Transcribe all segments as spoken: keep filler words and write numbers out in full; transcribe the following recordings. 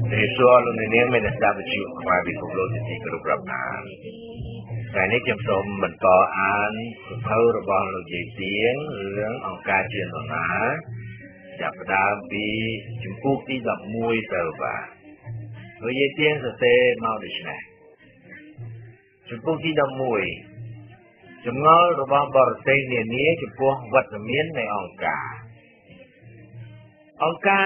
để xua luôn nên nếu mình đã bị chịu ngoài bị phục lôi thì có được gặp nạn cái này chăm sóc mình có án thâu rồi bao lâu gì tiếng hướng ông ca chuyện của nó chập đá bị chúng phúc đi gặp mùi tờ và với dây tiếng sẽ tê mau được này chúng phúc đi gặp mùi chúng ngó rồi bao bờ tây nền nế chúng phúc vật là miến này ông ca ông ca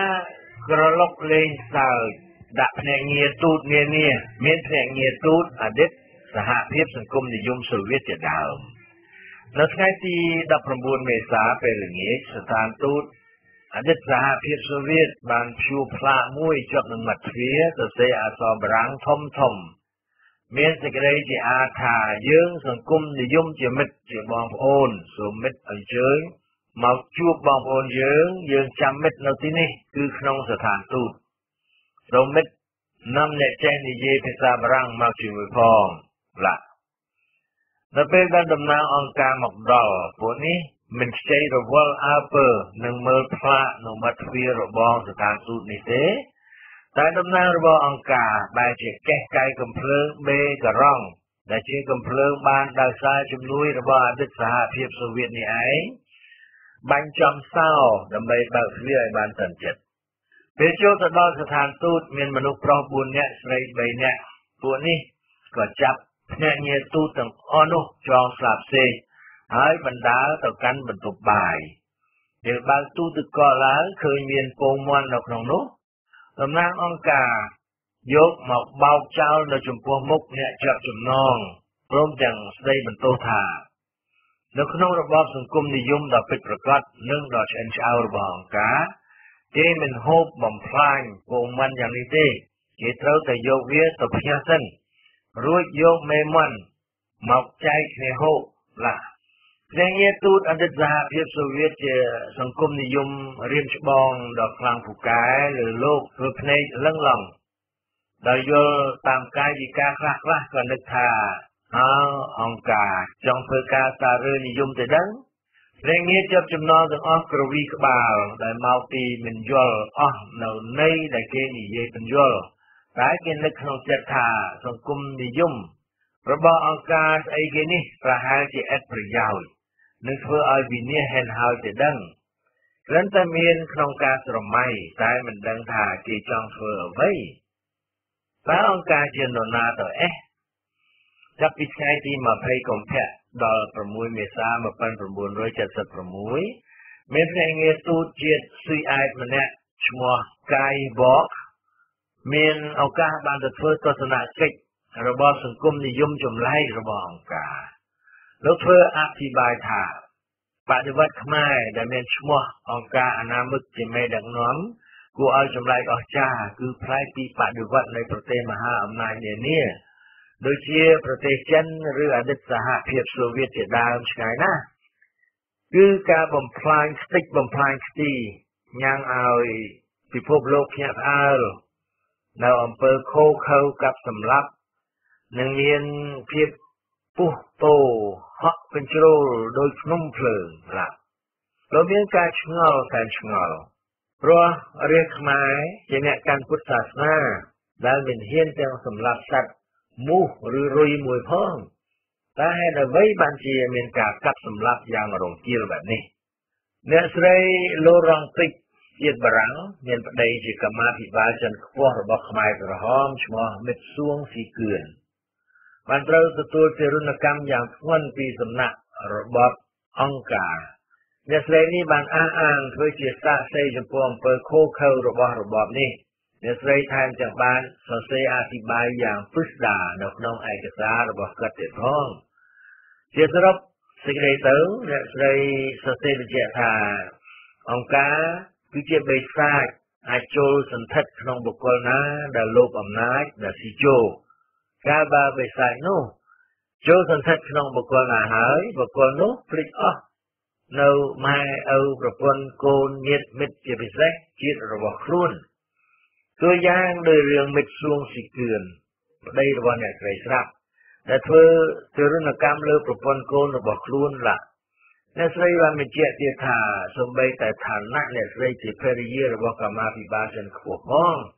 gỡ lốc lên sao đặt nhẹ nhẹ tụt nhẹ nhẹ miễn nhẹ nhẹ tụt à đứtสหภาพสังคมนิยมโซเวียตจะดาวแล้วថ្ងៃទីដប់ប្រាំបួនមេសាពេលល្ងាចស្ថានទូតអតីតសហភាពសូវៀតបានព្យួរផ្លាកមួយជាប់នឹងមាត់ទ្វារសរសេរអក្សរបារាំងធំធំមានសេចក្តីជាអាថាយើងសង្គមនិយមជាមិត្តជាបងប្អូនសូមមិត្តអញ្ជើញមកជួបបងប្អូនយើងយើងចាំមិត្តនៅទីនេះគឺក្នុងស្ថានទូតសូមមិត្តនាំអ្នកចេះនិយាយភាសាបារាំងមកជាមួយផងឡានៅពេលបានដំណើរអង្គការមកដល់ពួកនេះមិនខ្ចីរវល់អើពើនឹងមើលផ្លាកនៅមាត់ទ្វាររបស់ស្ថានទូតនេះទេតែដំណើររបស់អង្គការបែរជាកេះកៃកំភ្លើងបេការ៉ង់ដែលជាកំភ្លើងបានដោយសារជំនួយរបស់អតីតសហភាពសូវៀតនេះឯងបាញ់ចំសោដើម្បីបើកទ្វារឲ្យបានសន្តិចិត្តពេលចូលទៅដល់ស្ថានទូតមានមនុស្សប្រុសបួននាក់ស្រីបីនាក់ពួកនេះក៏ចាប់ភ្នាក់ងារទូតទាំងអស់នោះចងស្លាប់សេះហើយបណ្ដាលទៅកាន់បន្ទប់បាយពេលបើកទូទឹកកកឡើងឃើញមានពងមាន់នៅក្នុងនោះតំណាងអង្គការយកមកបោកចោលនៅចំពោះមុខអ្នកជាប់ចំណងព្រមទាំងស្ដីបន្ទោសថានៅក្នុងរបបសង្គមនិយមដ៏ពិតប្រាកដនិងដ៏ឆ្អិនឆ្អៅរបស់អង្គការគេមិនហូបបំផ្លាញពងមាន់យ៉ាងនេះទេគេត្រូវតែយកវាទៅផ្ញើសិនរួចយកមេមាន់មកចែកគ្នាហូបឡាភ្នាក់ងារទូតអតីតសហភាពសូវៀតជាសង្គមនិយមរៀមច្បងដ៏ខ្លាំងពូកែលើលោកធ្វើភ្នែកលឹងឡង់ដោយយល់តាមកាយវិការខ្លះខ្លះក៏នឹកថាអើអង្គការចង់ធ្វើការសាររើនិយមទៅដឹងភ្នាក់ងារជាប់ចំណងទាំងអស់ក្រវីក្បាលដែលមកពីមិនយល់អស់នៅន័យដែលគេនិយាយបញ្យល់តែគេនឹកក្នុងចិត្តថាសង្គមនិយមរបស់អង្គការស្អីគេនេះប្រហែលជាឥតប្រយោជន៍នឹងធ្វើឲ្យវិនាសហេនហើយទៅដឹងគ្រាន់តែមានក្នុងការស្រមៃតែមិនដឹងថាគេចង់ធ្វើអ្វីតើអង្គការជានរណាទៅអេះចាប់ពីថ្ងៃទីម្ភៃកុម្ភៈដល់ប្រាំមួយមេសា១៩៧៦មានភ្នាក់ងារទូតជាតិស៊ុយអែតម្នាក់ឈ្មោះកាយបកមានឱកាសបានទៅធ្វើទស្សនកិច្ចរបស់សង្គមនិយមចម្លែករបស់អង្គការលោកធ្វើអធិប្បាយថាបដិវត្តខ្មែរដែលមានឈ្មោះអង្គការអនាមិកជាមេដឹកនាំគួរឲ្យចម្លែកអស្ចារ្យគឺផ្លែកពីបដិវត្តនៃប្រទេសមហាអំណាចនានាដូចជាប្រទេសចិនឬអតីតសហភាពសូវៀតជាដើមឆ្ងាយណាស់គឺការបំផ្លាញខ្ទេចបំផ្លាញខ្ទីញ៉ាំងឲ្យពិភពលោកភ្ញាក់ផ្អើលនៅអំពើខូខើកាប់សម្លាប់នឹងមានភាពពុះតោហក់កញ្ជ្រោលដោយភ្នំភ្លើងឡាលោកមានការឆ្ងល់តែឆ្ងល់ព្រោះរាជខ្មែរជាអ្នកកាន់ពុទ្ធសាសនាដែលមិនហ៊ានទាំងសម្លាប់សត្វមូសឬរុយមួយផងតែហេតុអ្វីបានជាមានការកាប់សម្លាប់យ៉ាងរង្គាលបែបនេះអ្នកស្រីឡូរ៉ង់ទិកជាតិបារាំងមានប្តីជាកម្មាភិបាលចិនខ្ពស់របស់ខ្មែរក្រហមឈ្មោះមិតសួងស៊ីគឿនបានត្រូវទទួលទារុណកម្មយ៉ាងធ្ងន់ពីសំណាក់របបអង្គការអ្នកស្រីនេះបានអះអាងធ្វើជាសាក្សីចំពោះអំពើខូខើរបស់របបនេះអ្នកស្រីថែមទាំងបានសរសេរអធិប្បាយយ៉ាងពិស្ដារនៅក្នុងឯកសាររបស់គាត់ទៀតផងជាសរុបសេចក្តីទៅអ្នកស្រីសរសេរបញ្ជាក់ថាអង្គការគឺជាបេសាចអាចចូលសន្ធិដ្ឋក្នុងបុគ្គលណាដែលលោភអំណាចដែលស៊ីជោកាលបើបេសាចនោះចូលសន្ធិដ្ឋក្នុងបុគ្គលណាហើយបុគ្គលនោះភ្លេចអស់នៅម៉ែឪប្រពន្ធកូនញាតិមិត្តជាពិសេសជាតិរបស់ខ្លួនតួយ៉ាងដោយរឿងមិត្តសួងស៊ីគឿនប្តីរបស់អ្នកស្រីស្រាប់ដែលធ្វើទរណកម្មលើប្រពន្ធកូនរបស់ខ្លួនឡាអ្នកស្រីបានបញ្ជាក់ទៀតថាសូម្បីតែឋានៈអ្នកស្រីជាភរិយារបស់កម្មាភិបាលចិនខ្ពស់ផង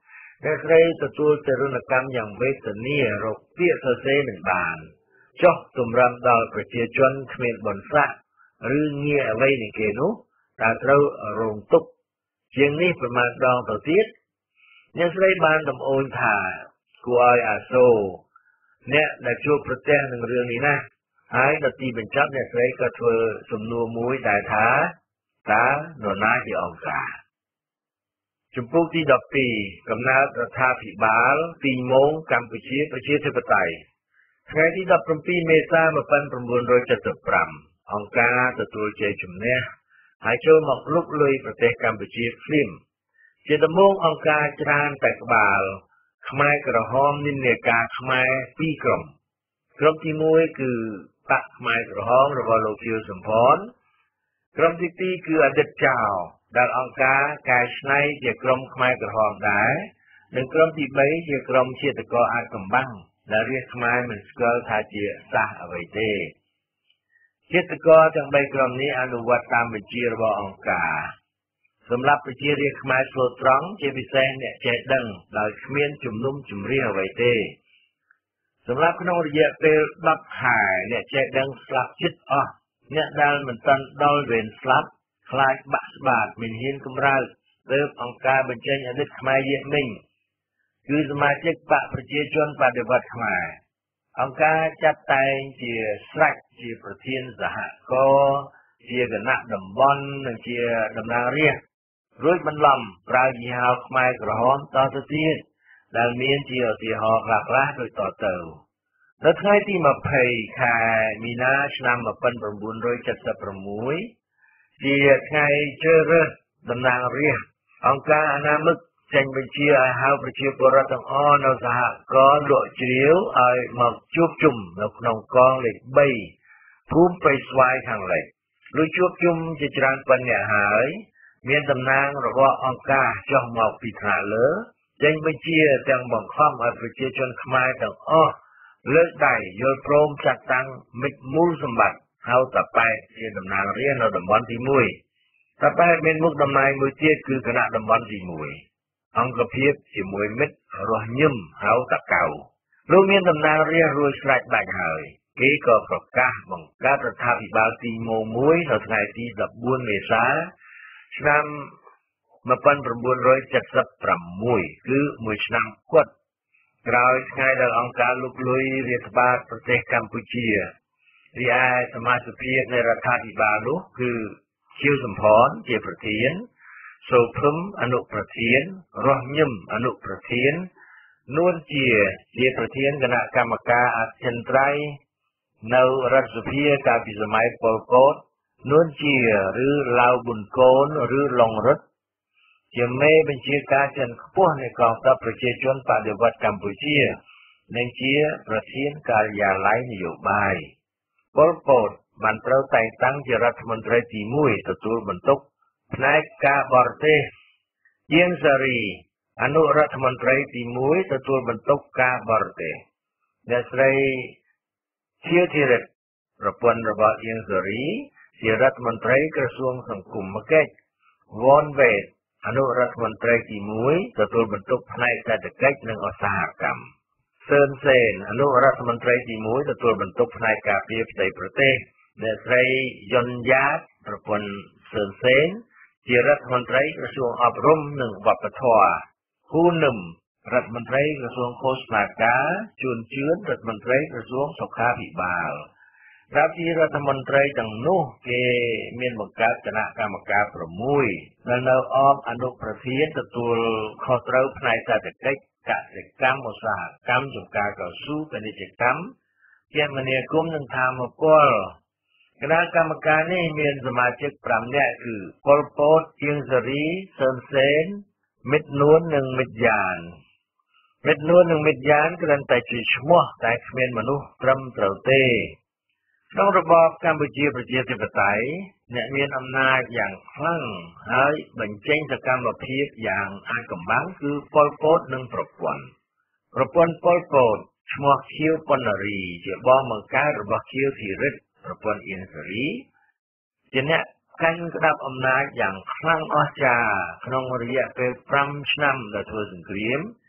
អ្នកស្រីទទួលទរណកម្មយ៉ាងវេទនារកពាក្យសរសេរមិនបានចុះទម្រាំដល់ប្រជាជនគ្មានបុណ្យស័ក្តិឬងារអ្វីនៃគេនោះតើត្រូវរងទុក្ខជាងនេះប្រមាណដងទៅទៀតអ្នកស្រីបានដំអូនថាគួរឲ្យអាសូរអ្នកដែលជួបប្រទះនឹងរឿងនេះណាហើយដល់ទីបញ្ចប់អ្នកស្រីក៏ធ្វើសំណួរមួយដែលថាតើនរណាជាអង្គការជំពូកទីដប់ពីរកំណើតរដ្ឋាភិបាលទីម៉ោងកម្ពុជាប្រជាធិបតេយ្យថ្ងៃទីដប់ប្រាំពីរមេសា១៩៧៥អង្គការទទួលជ័យជំនះហើយចូលមកលុកលុយប្រទេសកម្ពុជាភ្លាមជាដំបូងអង្គការច្រើនតែក្បាលខ្មែរក្រហមនិន្នាការខ្មែរពីរក្រុមក្រុមទីមួយគឺបកខ្មែរក្រហមរបស់លោកខៀវសំផនក្រុមទីពីរគឺអតីតចៅដែលអង្គការកែច្នៃជាក្រុមខ្មែរក្រហមដែរនិងក្រុមទីបីជាក្រុមជាតិករអាចកំបាំងដែលរាជខ្មែរមិនស្គាល់ថាជាសាសអ្វីទេជាតិករទាំងបីក្រុមនេះអនុវត្តតាមបញ្ជារបស់អង្គការសម្រាប់ប្រជារាស្ត្រខ្មែរស្លូតត្រង់ជាពិសេសអ្នកចេះដឹងដោយគ្មានជំនុំជម្រះអ្វីទេសម្រាប់ក្នុងរយៈពេលដប់ខែអ្នកចេះដឹងស្លាប់ជិតអស់អ្នកដែលមិនទាន់ដល់វេនស្លាប់ខ្លាចបាក់ស្បាតមានហ៊ានកម្រើកទើបអង្គការបញ្ចេញអតីតខ្មែរយេមិញគឺសមាជិកបកប្រជាជនបដិវត្តខ្មែរអង្គការចាត់តែងជាស្រេចជាប្រធានសហគមន៍ជាគណៈតំបន់និងជាតំណាងរាស្ត្ររួចបន្លំប្រើយីហោខ្មែរក្រហមតទៅទៀតដែលមានជាឧទាហរណ៍ខ្លះៗដូចតទៅនៅថ្ងៃទីម្ភៃខែមីនាឆ្នាំ១៩៧៦ជាថ្ងៃជ្រើសរើសតំណាងរាស្ត្រអង្គការអនាមិកចេញបញ្ជាឲ្យហៅប្រជាពលរដ្ឋទាំងអស់នៅសហគមន៍លក់ជ្រាវឲ្យមកជួបជុំនៅក្នុងកងលេខបីភូមិព្រៃស្វាយខាងលិចលុយជួបជុំជាច្រើនប៉ុណ្ណេះហើយមានតំណាងរបស់អង្គការចុះមកពីថ្នាក់លើចេញបញ្ជាទាំងបង្ខំឲ្យប្រជាជនខ្មែរទាំងអស់លើកដៃយល់ព្រមចាត់តាំងមិត្តមូលសម្បត្តិហៅតាប៉ែតជាតំណាងរាស្ត្រនៅតំបន់ទីមួយតាប៉ែតមានមុខតំណែងមួយទៀតគឺគណៈតំបន់ទីមួយអង្គភាពជាមួយមិត្តរស់ញឹមហៅតាកៅលោកមានតំណាងរាស្ត្ររួចស្រេចដាច់ហើយគេក៏ប្រកាសបង្កើតរដ្ឋាភិបាលទីម៉ោងមួយនៅថ្ងៃទីដប់បួនមេសាឆ្នាំ១៩៧៦គឺមួយឆ្នាំគត់ក្រោយថ្ងៃដែលអង្គការលុកលុយរាតត្បាតប្រទេសកម្ពុជារីឯសមាជិកភាពនៃរដ្ឋាភិបាលនោះគឺខៀវសំផនជាប្រធានសូភឹមអនុប្រធានរស់ញឹមអនុប្រធាននួនជាជាប្រធានគណៈកម្មការអចិន្ត្រៃយ៍នៅរដ្ឋសភាកាលពីសម័យប៉ុលពតនួនជាឬឡាវប៊ុនកូនឬឡុងរឹតជាមេបញ្ជាការជាន់ខ្ពស់នៃកងទ័ពប្រជាជនបដិវត្តកម្ពុជានិងជាប្រធានការិយាល័យនយោបាយប៉ុលពតបានត្រូវតែងតាំងជារដ្ឋមន្ត្រីទីមួយទទួលបន្ទុកផ្នែកការបរទេសជាងសារីអនុរដ្ឋមន្ត្រីទីមួយទទួលបន្ទុកការបរទេសអ្នកស្រីឈៀវធីរិតប្រពន្ធរបស់អៀងសារីជារដ្ឋមន្ត្រីក្រសួងសង្គមកិច្ចវ៉នវេតអនុរដ្ឋមន្ត្រីទីមួយទទួលបន្ទុកផ្នែកសេដ្ឋកិច្ចនិងឧស្សាហកម្មសឿនសេនអនុរដ្ឋមន្ត្រីទីមួយទទួលបន្ទុកផ្នែកការពារផ្ទៃប្រទេសអ្នកស្រីយុនយ៉ាតប្រពន្ធសឿនសេនជារដ្ឋមន្ត្រីក្រសួងអប់រំនិងវប្បធម៌ហ៊ូនឹមរដ្ឋមន្ត្រីក្រសួងឃោសនាការជួនជឿនរដ្ឋមន្ត្រីក្រសួងសុខាភិបាលរាប់ជារដ្ឋមន្ត្រីទាំងនោះគេមានបង្កើតគណៈកម្មការ៦ដែលនៅអមអនុប្រធានទទួលខុសត្រូវផ្នែកសេដ្ឋកិច្ចកសិកម្មឧស្សាហកម្មចំការកៅស៊ូពាណិជ្ជកម្មគមនាគមន៍និងធម្មពលគណៈកម្មការនេះមានសមាជិកប្រាំនាក់គឺប៉ុលពតអៀងសារីសឿនសេនមិត្តនួននិងមិត្តយ៉ានមិត្តនួននិងមិត្តយ៉ានគ្រាន់តែជាឈ្មោះតែគ្មានមនុស្សត្រឹមត្រូវទេក្នុងរបបកម្ពុជាប្រជាធិបតេយ្យអ្នកមានអំណាចយ៉ាងខ្លាំងហើយបញ្ចេញសកម្មភាពយ៉ាងអាចកំបាំងគឺប៉ុលពតនិងប្រពន្ធប្រពន្ធប៉ុលពតឈ្មោះខៀវប៉ុណ្ណារីជាបងបង្កើតរបស់ខៀវធីរិតប្រពន្ធអៀងសារីជាអ្នកកាន់ក្តាប់អំណាចយ៉ាងខ្លាំងអស្ចារ្យក្នុងរយៈពេលប្រាំឆ្នាំដែលធ្វើសង្គ្រាម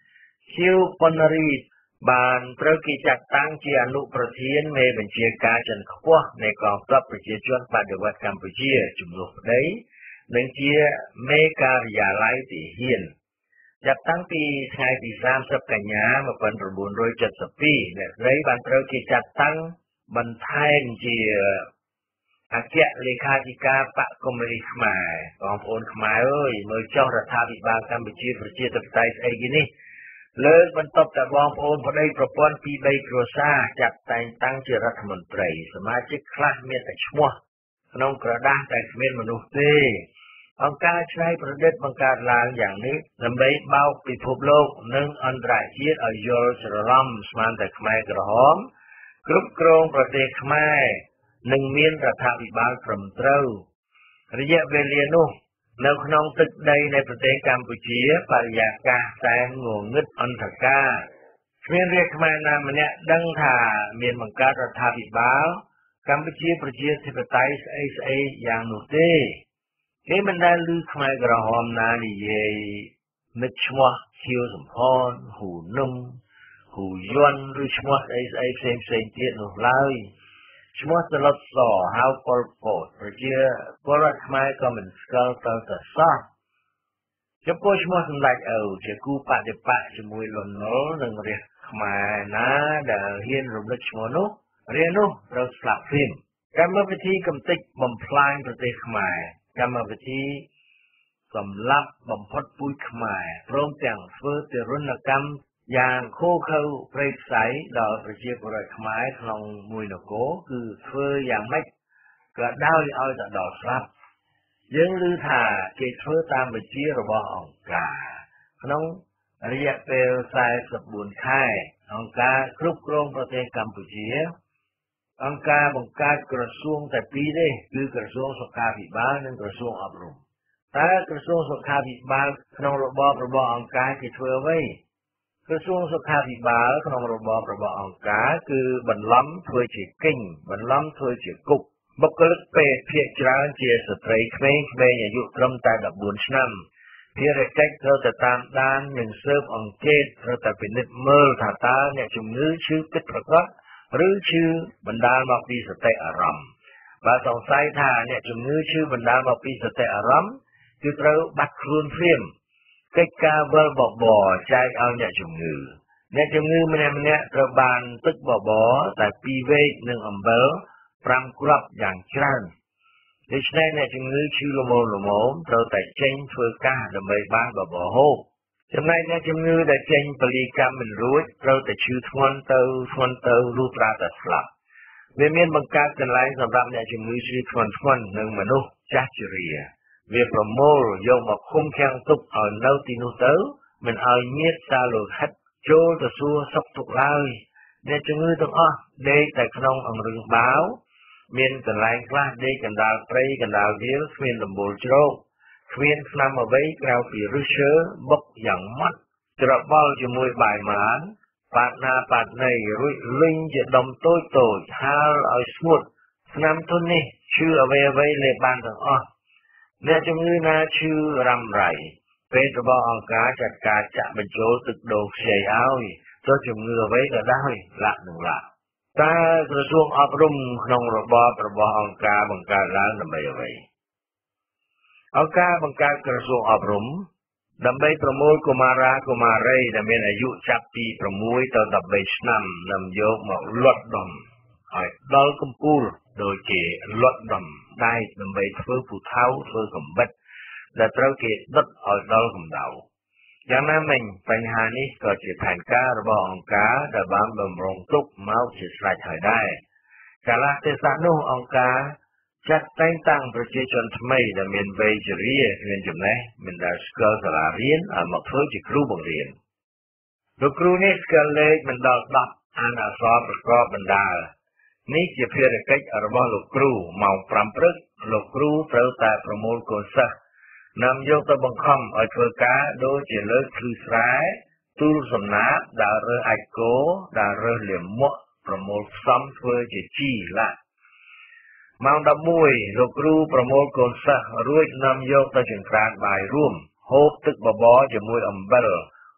ชิวปนรีบานเตรกิจัดตั้งเจียนุประเทียนเมบัญชีการจันขวในกองทัพประชาชนปฏิวัติกัมพูชีจุ่มลุกได้หนึ่งเจียเมการยาไลติเฮียนจัดตั้งปีไงปีสามสิบกันยามาเป็นประบุนโดยจัดสปีเนี่ยไรบานเตรกิจัดตั้งบรรทายเจียอาเจียเลขาธิการปะกรมริขมายกองพลขมายเอ้ยเมื่อเจ้ารัฐบิบาลกัมพูชีประชาธิปไตยไอ้กินี่เลิกบรรทบแต่บองพลพอได้ประปอนปีใบครัวซาจัดแต่งตั้งเจรัฐมนตรีสมาชิกคลาสเมียแต่ชั่วน้องกระด้างแต่เมียนมนุษย์เต้องค์การใช้ประเด็นบังการลางอย่างนี้นำไปเบาปิภพโลกนึ่งอันตรายชีตอายอร์สรลัมสมานแต่ขมายกระหอมกรุบกรองประเทศขมายหนึ่งเมียนรัฐบิบาลพรมเต้าระยะเวลาโน้ในขนมตึกใดในประเทศกัมพูชีปริยากาแสงงงงึดอันตรกาเมียนเรียกขมายนามันเนี่ยดังท่าเมียนบังการรัฐบิบาลกัมพูชีประชาธิปไตยไอเออย่างนุเต้เฮ้มันได้ลือขมายกระหอมนานี่เย่นึกชัวเขียวสมพรหูนุ่มหูยวนหรือชัวไอไอเซมเซมเตี้ยนุเลยชัวตลอดสอฮาวปอลโปดประเจ้าปอลขมายก็มันสกัลตัลตัดซาจะพูดชัวสำหรับเอาจะกู้ปะเดปะจะมวยหล่นโน้หนึ่งเรียกขมายนะเดี๋ยวเฮียนรวมลึกชัวโน้เรียนโน้เราสลับฟิล์มการมาพิธีกำติกบ่มพลายประเทศขมายกรรมวิธีสำลับบำพดปุ้ยขมายพร้อมแต่งเฟื่อเตรุนกรรมอย่างโคเข้าเปรตใสดอกประเชียบรอยขมายของมวยนโกคือเฟื่ออย่างไม่กระด้าวเอาแต่ดอกครับยังลือถ่าเกิดเฟื่อตามประเชียระบอบองกาน้องระยะเปลวสายสมบูรณ์ค่ายองกาครุบกรองประเทศกัมพูชีองค์การบังคับกระทรวงแต่ปีนี้คือกระทรวงสุขาภิบาลและกระทรวงอบรมแต่กระทรวงสุขาภิบาลขนมระบอบระบอบองค์การที่ช่วยไว้กระทรวงสุขาภิบาลขนมระบอบระบอบองค์การคือบรรล้ำช่วยจีกิ่งบรรล้ำช่วยจีกุกบุคลิกเปรตเพียรจราเจียสตรีเขมรเขมรอายุตรมแต่ดับบุญชั้นเพียรเจ็กเราแต่ตามด้านหนึ่งเซิร์ฟอังเกตเราแต่เป็นนิดเมื่อถ้าตาเนี่ยจุ่มนื้อชื่อติดประกอบหรือชื่อบรรดามาปีสเตอารมบาสองไซท่าเนี่ยจุ่มนื้อชื่อบรรดามาปีสเตอารมคือเราบัดครูนเฟียมใกล้กาเบลบอกบ่อใจเอาเนี่ยจุ่มนื้อเนี่ยจุ่มนื้อมันเนี่ยมันเนี่ยเราบานตึกบ่อบ่อแต่ปีเวกหนึ่งอัมเบลพรำกรับอย่างชราดิฉันเนี่ยจุ่มนื้อชื่อละโมละโมเราแต่เจงเฟื่อกาดำไปบ้านบ่อบ่อโฮจำนายเนี่ยจำนวนแต่เจงปลีกรรมมันรู้เราแต่ชื่อทวนเตอทวนเตอรูปราตัดสลับเวียนเมียนบังการกันไล่สำหรับเนี่ยจำนวนชื่อทวนทวนหนึ่งมนุษย์จัจริยเวียประโมลยงมาคุ้มแข่งตุกเอาเนื้อตีนุเตอมันเอาเมียซาโลฮัดโจตะซัวสับตุกไล่เนี่ยจำนวนต้องอ้อเด็กแต่ขนมอังรึงบ้าวเมียนกันไล่กล้าเด็กกันดาวเตยกันดาวเดียวเมียนลำบูโจเวียนนำเอาไว้กล่าวปีรุ่เชื้อบกอย่างมัดจะรับบอลจะมวยบ่ายหมานปาดนาปาดในรุ่ยลิงจะดมโต้โต้ฮาร์เอาสมุดนำทุนนี่ชื่อเอาไว้ไว้เลยบานต่างอ้อเนี่ยจมือนาชื่อรำไรเป็นระบอบองการจัดการจะบรรจุตึกโดกเสียเอาตัวจมือไว้ก็ได้ละหนึ่งละแต่กระทรวงอบรมขนมระบอบระบอบองการบังการล้างทำไมเอาไว้องค์การบังการกระทรวงอบรมดำไปประมูลกุมารากุมารีดำเป็นอายุจับปีประมูลต่อดับไปสนามนำโยกมาลดดมไอ้ดอลกุมปูลโดยเกลดดมได้ดำไปเฟื่อผู้เท้าเฟื่อกำบัดและเท้าเกดดไอ้ดอลกุมดาวอย่างนั้นมันปัญหานี้ก็จะแผนการระบอบองค์การแต่บางบำรงตุกเมาจะสลายถอยได้การละเทศนุองค์การจัดแต่งตั้งประชาชนทำไมดำเนินไปจะเรียนเรียนจำไหนมันได้สกัลสลาเรียนอามาเพื่อจะครูบังเรียนลูกครูนี่สกัลเล็กมันดอกดับอ่านอักษรประกอบบรรดานี่จะเพื่อจะกิจอารมณ์ลูกครูเมาปรำปรึกลูกครูเพื่อแต่ประมูลโกศะนำยกตัวบังคับเอาเพื่อการโดยจะเลิกคือสายตูสมนับดาวเรือไอโก้ดาวเรือเหลี่ยมมั่วประมูลซ้ำเพื่อจะจี้ละมังดับมวยลูกครูประโมทโกนสะรุ่ยนำโยกตะจึงกลางบ่ายร่วมโฮบตึกบ่บ่จะมวยอัมเบล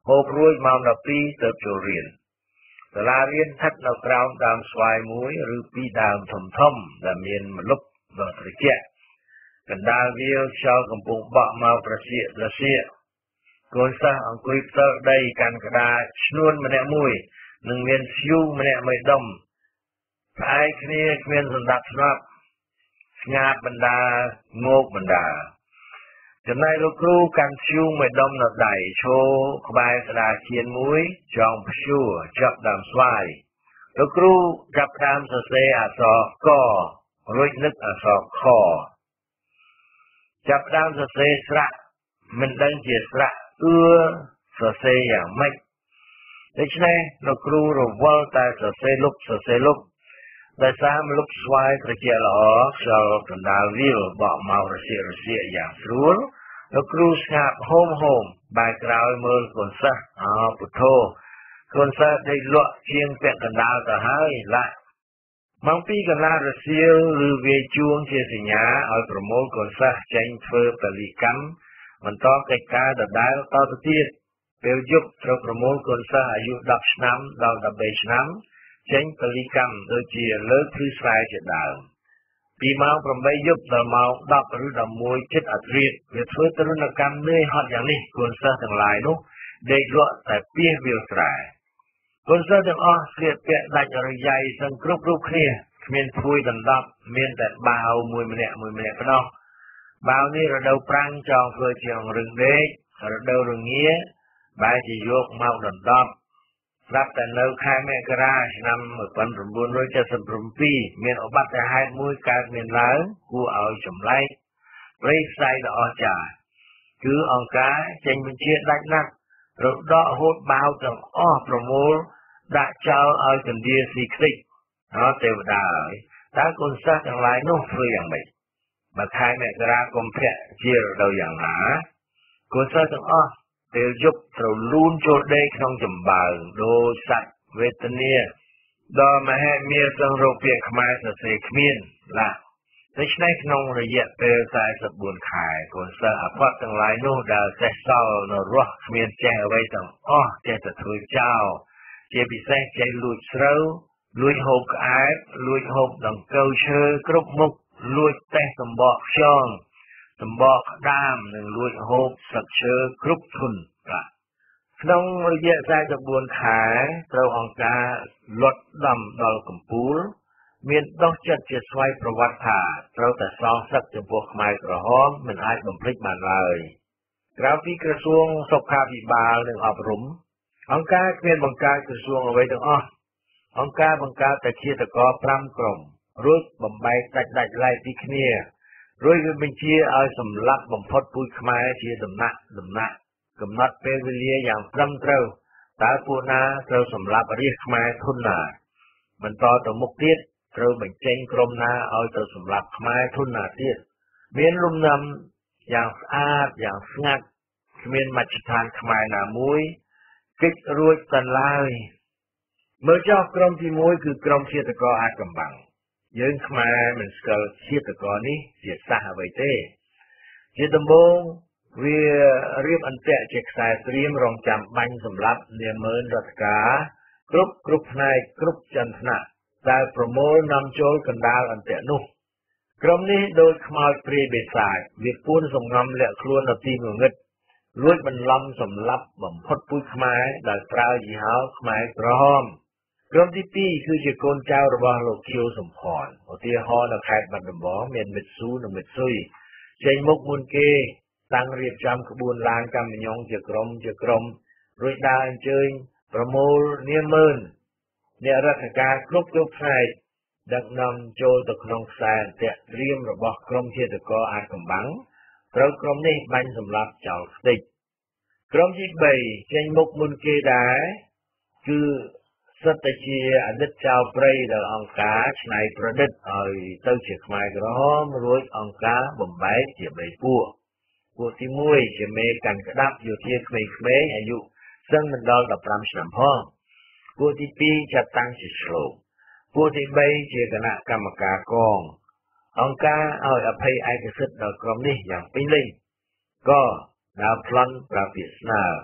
ហូបរួចម៉ោងដប់ពីរទៅចូលរៀនសាលារៀនស្ថិតនៅក្រោមដើមស្វាយមួយឬពីរដើមធំធំដែលមានម្លប់ដ៏ត្រជាក់កណ្ដាលវាលខ្យល់កំពុងបក់មកប្រសៀកប្រសៀកកូនសិស្សអង្គុយផ្ទើដីកាន់ក្តារឈ្នួនម្នាក់មួយនិងមានធ្យូងម្នាក់មួយដុំផ្អែកគ្នាគ្មានសណ្ដាប់ស្នាប់ស្ងាត់បណ្ដាងោកបណ្ដាចំណែកលោកគ្រូកាន់ធ្យូងមួយដុំនៅដៃឈរក្បែរក្តារជៀនមួយចងព្យួរចាប់ដើមស្វាយលោកគ្រូចាប់ដើមសរសេរអក្សរករួចនឹកអក្សរខចាប់ដើមសរសេរស្រៈមិនដឹងជាស្រៈអឿសរសេរយ៉ាងម៉េចដូច្នេះលោកគ្រូរវល់តែសរសេរលុបសរសេរលុបដោយសារម្លប់ស្វាយត្រជាក់ល្អខ្យល់កណ្ដាលវាលបក់មករសៀករសៀកយ៉ាងស្រួលលោកគ្រូស្ងាត់ហូមហូមបែរក្រោយមើលកូនសិស្សអោពុទ្ធោកូនសិស្សដេកលក់ជាងពាក់កណ្ដាលទៅហើយឡាម៉ោងពីរកន្លះរសៀលឬវាជួងជាសញ្ញាឲ្យប្រមូលកូនសិស្សចេញធ្វើពលិកម្មបន្តកិច្ចការដដែលតទៅទៀតពេលយប់ត្រូវប្រមូលកូនសិស្សអាយុដប់ឆ្នាំដល់ដប់បីឆ្នាំចេញពលិកម្មដូចជាលើកឬស្រែជាដើមពីម៉ោងប្រាំបីយប់ដល់ម៉ោងដប់ឬដប់មួយជិតអធ្រាត្រវាធ្វើទរណកម្មនឿយហត់យ៉ាងនេះកូនសិស្សទាំងឡាយនោះដេកលក់តែពាសវាលស្រែកូនសិស្សទាំងអស់ស្លៀកពាក់ដាច់រយៃសឹងគ្រប់គ្រប់គ្នាគ្មានភួយដណ្ដប់មានតែបាវមួយម្នាក់មួយម្នាក់ប៉ុណ្ណោះបាវនេះរដូវប្រាំងចងធ្វើជាងរឹងដេករដូវរងាបែរជាយកមកដណ្ដប់ស្រាប់តែនៅខែមករាឆ្នាំmột nghìn chín trăm七十七មានឧបទ្ទហេតុមួយកើតមានឡើងគួរឲ្យចម្លែកព្រៃផ្សៃដ៏អស្ចារ្យគឺអង្គការចេញបញ្ជាដាច់ណាត់រដកហូតបាវទាំងអស់ប្រមូលដាក់ចោលឲ្យកណ្ដៀស៊ីខ្ទេចអត់ទេវតាហើយតើកូនសិស្សទាំងឡាយនោះធ្វើយ៉ាងម៉េចបើខែមករាកុម្ភៈជារដូវយ៉ាងណាកូនសិស្សទាំងអស់ពេលយប់ត្រូវលូនចូលដេកក្នុងចំបើងដោយសត្វវេទនាដល់មហិមាសឹងរោគពាក្យខ្មែរសរសេរគ្មានឡាដូច្នេះក្នុងរយៈពេលសែនបួនខែកូនសិស្សអាផាត់ទាំងឡាយនោះដែលចេះសល់នៅរស់គ្មានចេះអ្វីទាំងអស់ចេះតែធ្វើចោលជាពិសេសចេះលួចស្រូវលួចហូបក្អែបលួចហូបដង្កូវឈើគ្រប់មុខលួចតេះសម្បកខ្យងសម្បកក្តាមនិងលួចហូបស្លឹកឈើគ្រប់ធន់បាទក្នុងរយៈសែនបួនខែត្រូវអង្គការលត់ដំដល់កំពូលមានដោះចិត្តជាស្វ័យប្រវត្តិថាត្រូវតែសងសឹកចំពោះខ្មែរក្រហមមិនអាចបំភ្លេចបានឡើយក្រៅពីក្រសួងសុខាភិបាលនិងអប់រំអង្គការគ្មានបង្កើតក្រសួងអ្វីទាំងអស់អង្គការបង្កើតតែជាតកប្រាំក្រុមរួចបំបែកដាច់ដាច់ឡែកពីគ្នារួចវាបញ្ជាឲ្យសម្លាប់បំផុតពូជខ្មែរជាដំណាក់ដំណាក់កំណត់ពេលវេលាយ៉ាងត្រឹមត្រូវតើពួកណាត្រូវសម្លាប់រាជខ្មែរធនណាបន្តទៅមុខទៀតត្រូវបញ្ចេញក្រុមណាឲ្យទៅសម្លាប់ខ្មែរធនណាទៀតមានលំនាំយ៉ាងស្អាតយ៉ាងស្ងាត់គ្មានមជ្ឈដ្ឋានខ្មែរណាមួយកិច្ចរួចទៅឡើយមើលចុះក្រុមទីមួយគឺក្រុមជាតិករអាថ៌កំបាំងយើងខ្មែរមិនស្គាល់ជាតិករនេះជាសាសអ្វីទេជាដំបូងវារៀបអន្ទាក់ជាខ្សែត្រៀមរងចាំបាញ់សម្រាប់នាម៉ឺនរដ្ឋការគ្រប់គ្រប់ផ្នែកគ្រប់ចន្ទនៈដែលប្រមូលនាំចូលកណ្ដាលអន្ទាក់នោះក្រុមនេះដូចខ្មោចព្រាយបិសាចវាពួនសំងំលាក់ខ្លួននៅទីងងឹតលួចបន្លំសម្លាប់បំផុតពូជខ្មែរដោយប្រើយីហោខ្មែរក្រហមក្រុមទីពីរគឺជាកូនចៅរបស់លោកខៀវសំផនឧទាហរណ៍នៅខេត្តបាត់ដំបងមានមិត្តស៊ូនិងមិត្តស៊ុយចេញមុខមុនគេតាំងរៀបចំក្បួនឡានកម្មញ្ញងជាក្រុមជាក្រុមរួចដើរអញ្ជើញប្រមូលនាម៉ឺនអ្នករដ្ឋការគ្រប់គ្រប់ផ្នែកដឹកនាំចូលទៅក្នុងខ្សែអន្ទាក់ត្រៀមរបស់ក្រុមជាតិករអាថ៌កំបាំងត្រូវក្រុមនេះបាញ់សម្លាប់ចោលខ្ទេចក្រុមទីបីចេញមុខមុនគេដែរគឺសិតតែជាអតីតចៅព្រៃដែលអង្គការឆ្នៃប្រឌិតឲ្យទៅជាខ្មែរក្រហមរួចអង្គការបំបែកជាបីពួកពួកទីមួយជាមេកាន់ក្តាប់យោធាក្មេងៗអាយុសឹងមិនដល់ដប់ប្រាំឆ្នាំផងពួកទីពីរចាត់តាំងជាឆ្លូកពួកទីបីជាគណៈកម្មការកងអង្គការឲ្យអភ័យឯកសិទ្ធិដល់ក្រុមនេះយ៉ាងពេញលេញក៏ដើរប្លន់ប្រាពាកស្នើ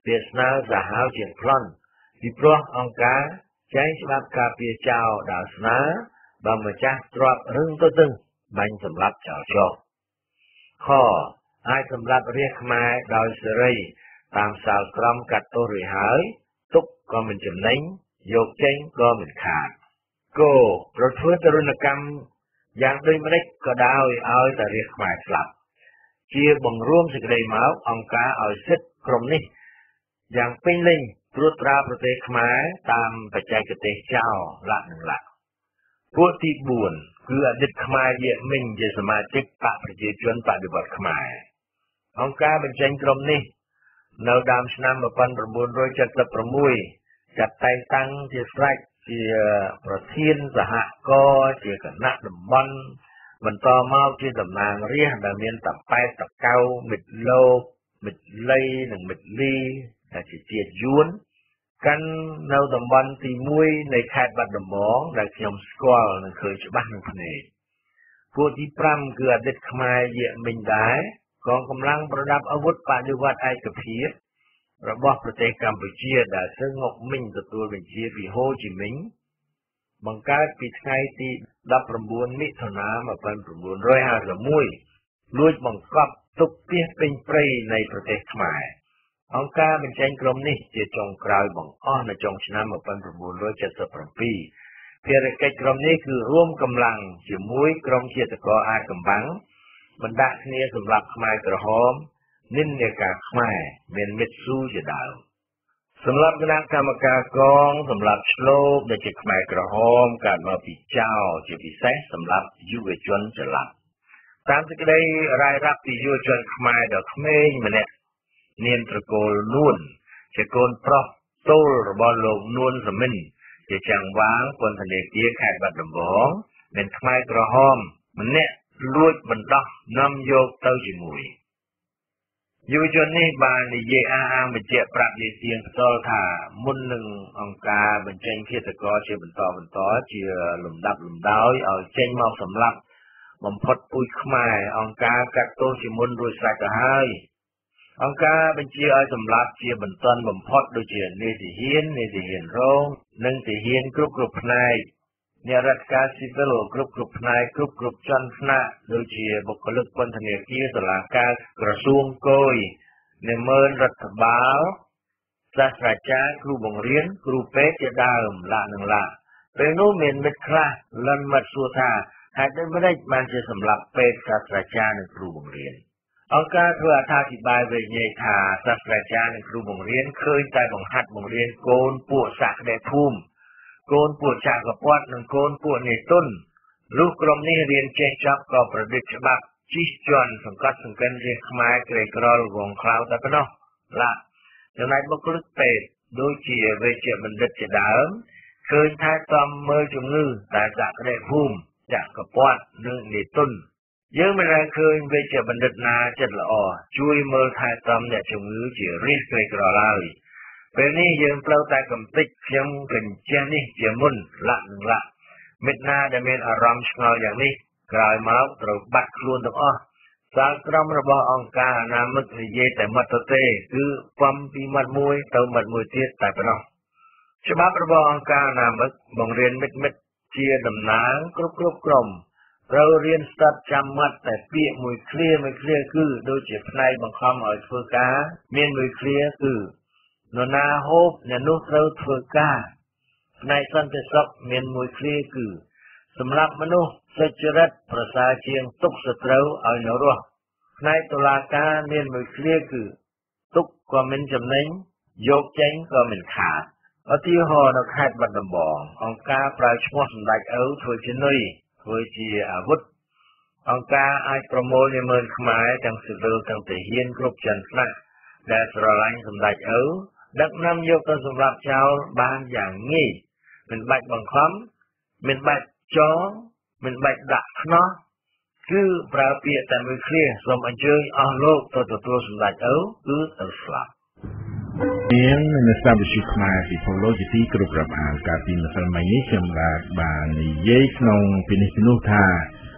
ពាក្យស្នើសាហាវជាងប្លន់ពីព្រោះអង្គការចែងច្បាប់ការពារចោលដល់ស្នើបើម្ចាស់ទ្រព្យរឹងទៅទឹងបាញ់សម្លាប់ចោលចោលខអាចសម្លាប់រាជខ្មែរដោយសេរីតាមសាលក្រមកាត់ទោសរួចហើយទុកក៏មិនចំណេញយកចេញក៏មិនខាតគោប្រធ្វើទរណកម្មយ៉ាងដូចម្តេចក៏ដោយឲ្យតែរាជខ្មែរស្លាប់ជាបង្រួមសេចក្តីមកអង្គការឲ្យសិទ្ធិក្រុមនេះយ៉ាងពេញលេញត្រួតត្រាប្រទេសខ្មែរតាមបច្ចេកទេសចោលលក្ខនឹងលក្ខពួកទីបួនគឺអតីតខ្មែរយៈមិញជាសមាជិកបកប្រជាជនបដិវត្តន៍ខ្មែរអង្គការបញ្ចេញក្រុមនេះនៅដើមឆ្នាំmột nghìn chín trăm七十sáuចាត់តែងតាំងជាស្រេចជាប្រធានសហគមន៍ជាគណៈតំបន់បន្តមកជាតំណាងរាស្ត្រដែលមានតប៉ែតតកៅមិត្តលោកមិត្តលីនិងមិត្តលីដែលជាជាតិយួនកាន់នៅតំបន់ទីមួយនៃខេត្តបាត់ដំបងដែលខ្ញុំស្គាល់និងឃើញច្បាស់នឹងភ្នែកពួកទីប្រាំគឺអតីតខ្មែរយៈមិញដែរកងកម្លាំងប្រដាប់អាវុធបដិវត្តន៍ឯកភាពរបស់ប្រទេសកម្ពុជាដែលសឹងងុកមិញទទួលបញ្ជាពីហូជីមិញបង្កើតពីថ្ងៃទីដប់ប្រាំបួនមិថុនាmột nghìn chín trămห้าสิบเอ็ดលួចបង្កប់ទុកផ្ទះពេញព្រៃនៃប្រទេសខ្មែរអង្គការបញ្ចេញក្រុមនេះជាចុងក្រោយបង្អស់នៅចុងឆ្នាំmột nghìn chín trăm bảy mươi bảyភារកិច្ចក្រុមនេះគឺរួមកម្លាំងជាមួយក្រុមជាតិករអាថ៌កំបាំងបណ្ដាក់គ្នាសម្រាប់ខ្មែរក្រហមនិន្នាការខ្មែរមានមិត្តស៊ូជាដើមសម្រាប់គណៈកម្មការកងសម្រាប់ឆ្លូបដែលជាខ្មែរក្រហមកើតមកពីចៅជាពិសេសសម្រាប់យុវជនចល័តតាមសេចក្តីរាយរាប់ពីយុវជនខ្មែរដ៏ក្មេងម្នាក់នាមត្រកូលនួនជាកូនប្រុសតូលរបស់លោកនួនសមិនជាចាំងវាងពន្ធនាគារខេត្តបាត់ដំបងមានខ្មែរក្រហមម្នាក់លួចបណ្ដោះនាំយកទៅជាមួយយុវជននេះបាននិយាយអះអាងបញ្ជាក់ប្រាប់នាទៀងផ្ទាល់ថាមុននឹងអង្គការបញ្ចេញឃាតករជាបន្តបន្តជាលំដាប់លំដោយឲ្យចេញមកសម្លាប់បំផុតពូជខ្មែរអង្គការកាត់ទោសជាមុនរួចស្រេចទៅហើយអង្គការបញ្ជាឲ្យសម្លាប់ជាបន្ទាន់បំផុតដូចជានាយទាហាននាយទាហានរងនិងទាហានគ្រប់គ្រប់ផ្នែកអ្នករដ្ឋការស៊ីវិលគ្រប់គ្រប់ផ្នែកគ្រប់គ្រប់ជាន់ថ្នាក់ដូចជាបុគ្គលិកពន្ធនាគារតុលាការក្រសួងគយនិមឺនរដ្ឋបាលសាស្ត្រាចារ្យគ្រូបង្រៀនគ្រូពេទ្យជាដើមឡាក់នឹងឡាក់ពេលនោះមានមិត្តខ្លះលន់មិត្តសួរថាហេតុដូចម្តេចបានជាសម្លាប់ពេទ្យសាស្ត្រាចារ្យនិងគ្រូបង្រៀនអង្គការធ្វើអត្ថាធិប្បាយវិញ្ញាថាសាស្ត្រាចារ្យនិងគ្រូបង្រៀនឃើញតែបង្ហាត់បង្រៀនកូនពួកសាក់ដែលភូមិកូនពួកចក្រពត្តិនិងកូនពួកនេតុនលុះក្រុមនេះរៀនចេះចប់ក៏ប្រឌិតច្បាប់ជិះជាន់សង្កត់សង្កិនរាជខ្មែរក្រីក្រលវងខ្លៅតែប៉ុណ្ណោះឡាចំណែកបុគ្គលិកពេទ្យដូចជាវេជ្ជបណ្ឌិតជាដើមឃើញថែទាំមើលជំងឺតែសក្តិភូមិចក្រពត្តិនិងនេតុនយើងមិនដែលឃើញវេជ្ជបណ្ឌិតណាចិត្តល្អជួយមើលថែទាំអ្នកជំងឺជារាជក្រីក្រឡើយពេលនេះយើងត្រូវតែកំទេចខ្ញុំកញ្ចេះនេះជាមុនលាក់នឹងលាក់មិត្តណាដែលមានអារម្មណ៍ឆ្ងល់យ៉ាងនេះក្រោយមកត្រូវបាត់ខ្លួនទាំងអស់សាលក្រមរបស់អង្គការអនាមិកនិយាយតែមាត់ទៅទេគឺពំពីមាត់មួយទៅមាត់មួយទៀតតែប៉ុណ្ណោះច្បាប់របស់អង្គការអនាមិកបង្រៀនមិត្តមិត្តជាតំណាងគ្រប់គ្រប់ក្រុមត្រូវរៀនស្ដាប់ចាំមាត់តែពាក្យមួយឃ្លាមួយឃ្លាគឺដូចជាផ្នែកបង្ខំឲ្យធ្វើការមានមួយឃ្លាគឺនរណាហូបអ្នកនោះត្រូវធ្វើការផ្នែកសន្តិសុខមានមួយឃ្លាគឺសម្រាប់មនុស្សសុចរិតប្រសើរជាងទុកសត្រូវឲ្យនៅរស់ផ្នែកតុលាការមានមួយឃ្លាគឺទុកក៏មិនចំណេញយកចេញក៏មិនខាតឧទាហរណ៍នៅខេត្តបាត់ដំបងអង្គការប្រើឈ្មោះសម្ដេចឪធ្វើជានុយធ្វើជាអាវុធអង្គការអាចប្រមូលនិមឺនខ្មែរទាំងស៊ីវិលទាំងទាហានគ្រប់ជាន់ថ្នាក់ដែលស្រឡាញ់សម្ដេចឪដឹកនាំយកទៅសម្រាប់ចោលបានយ៉ាងងាយមិនបាច់បង្ខំមិនបាច់ចងមិនបាច់ដាក់ខ្នោះគឺប្រើពាក្យតែមួយឃ្លាសូមអញ្ជើញអស់លោកទៅទទួលសម្ដេចឪគឺទៅស្លាប់មាននៅស្ថាប័នខ្មែរពីពលរដ្ឋទីគ្រប់រាប់អានកាលពីម្សិលមិញនេះខ្ញុំបាទបាននិយាយក្នុងពីនេះពីនោះថា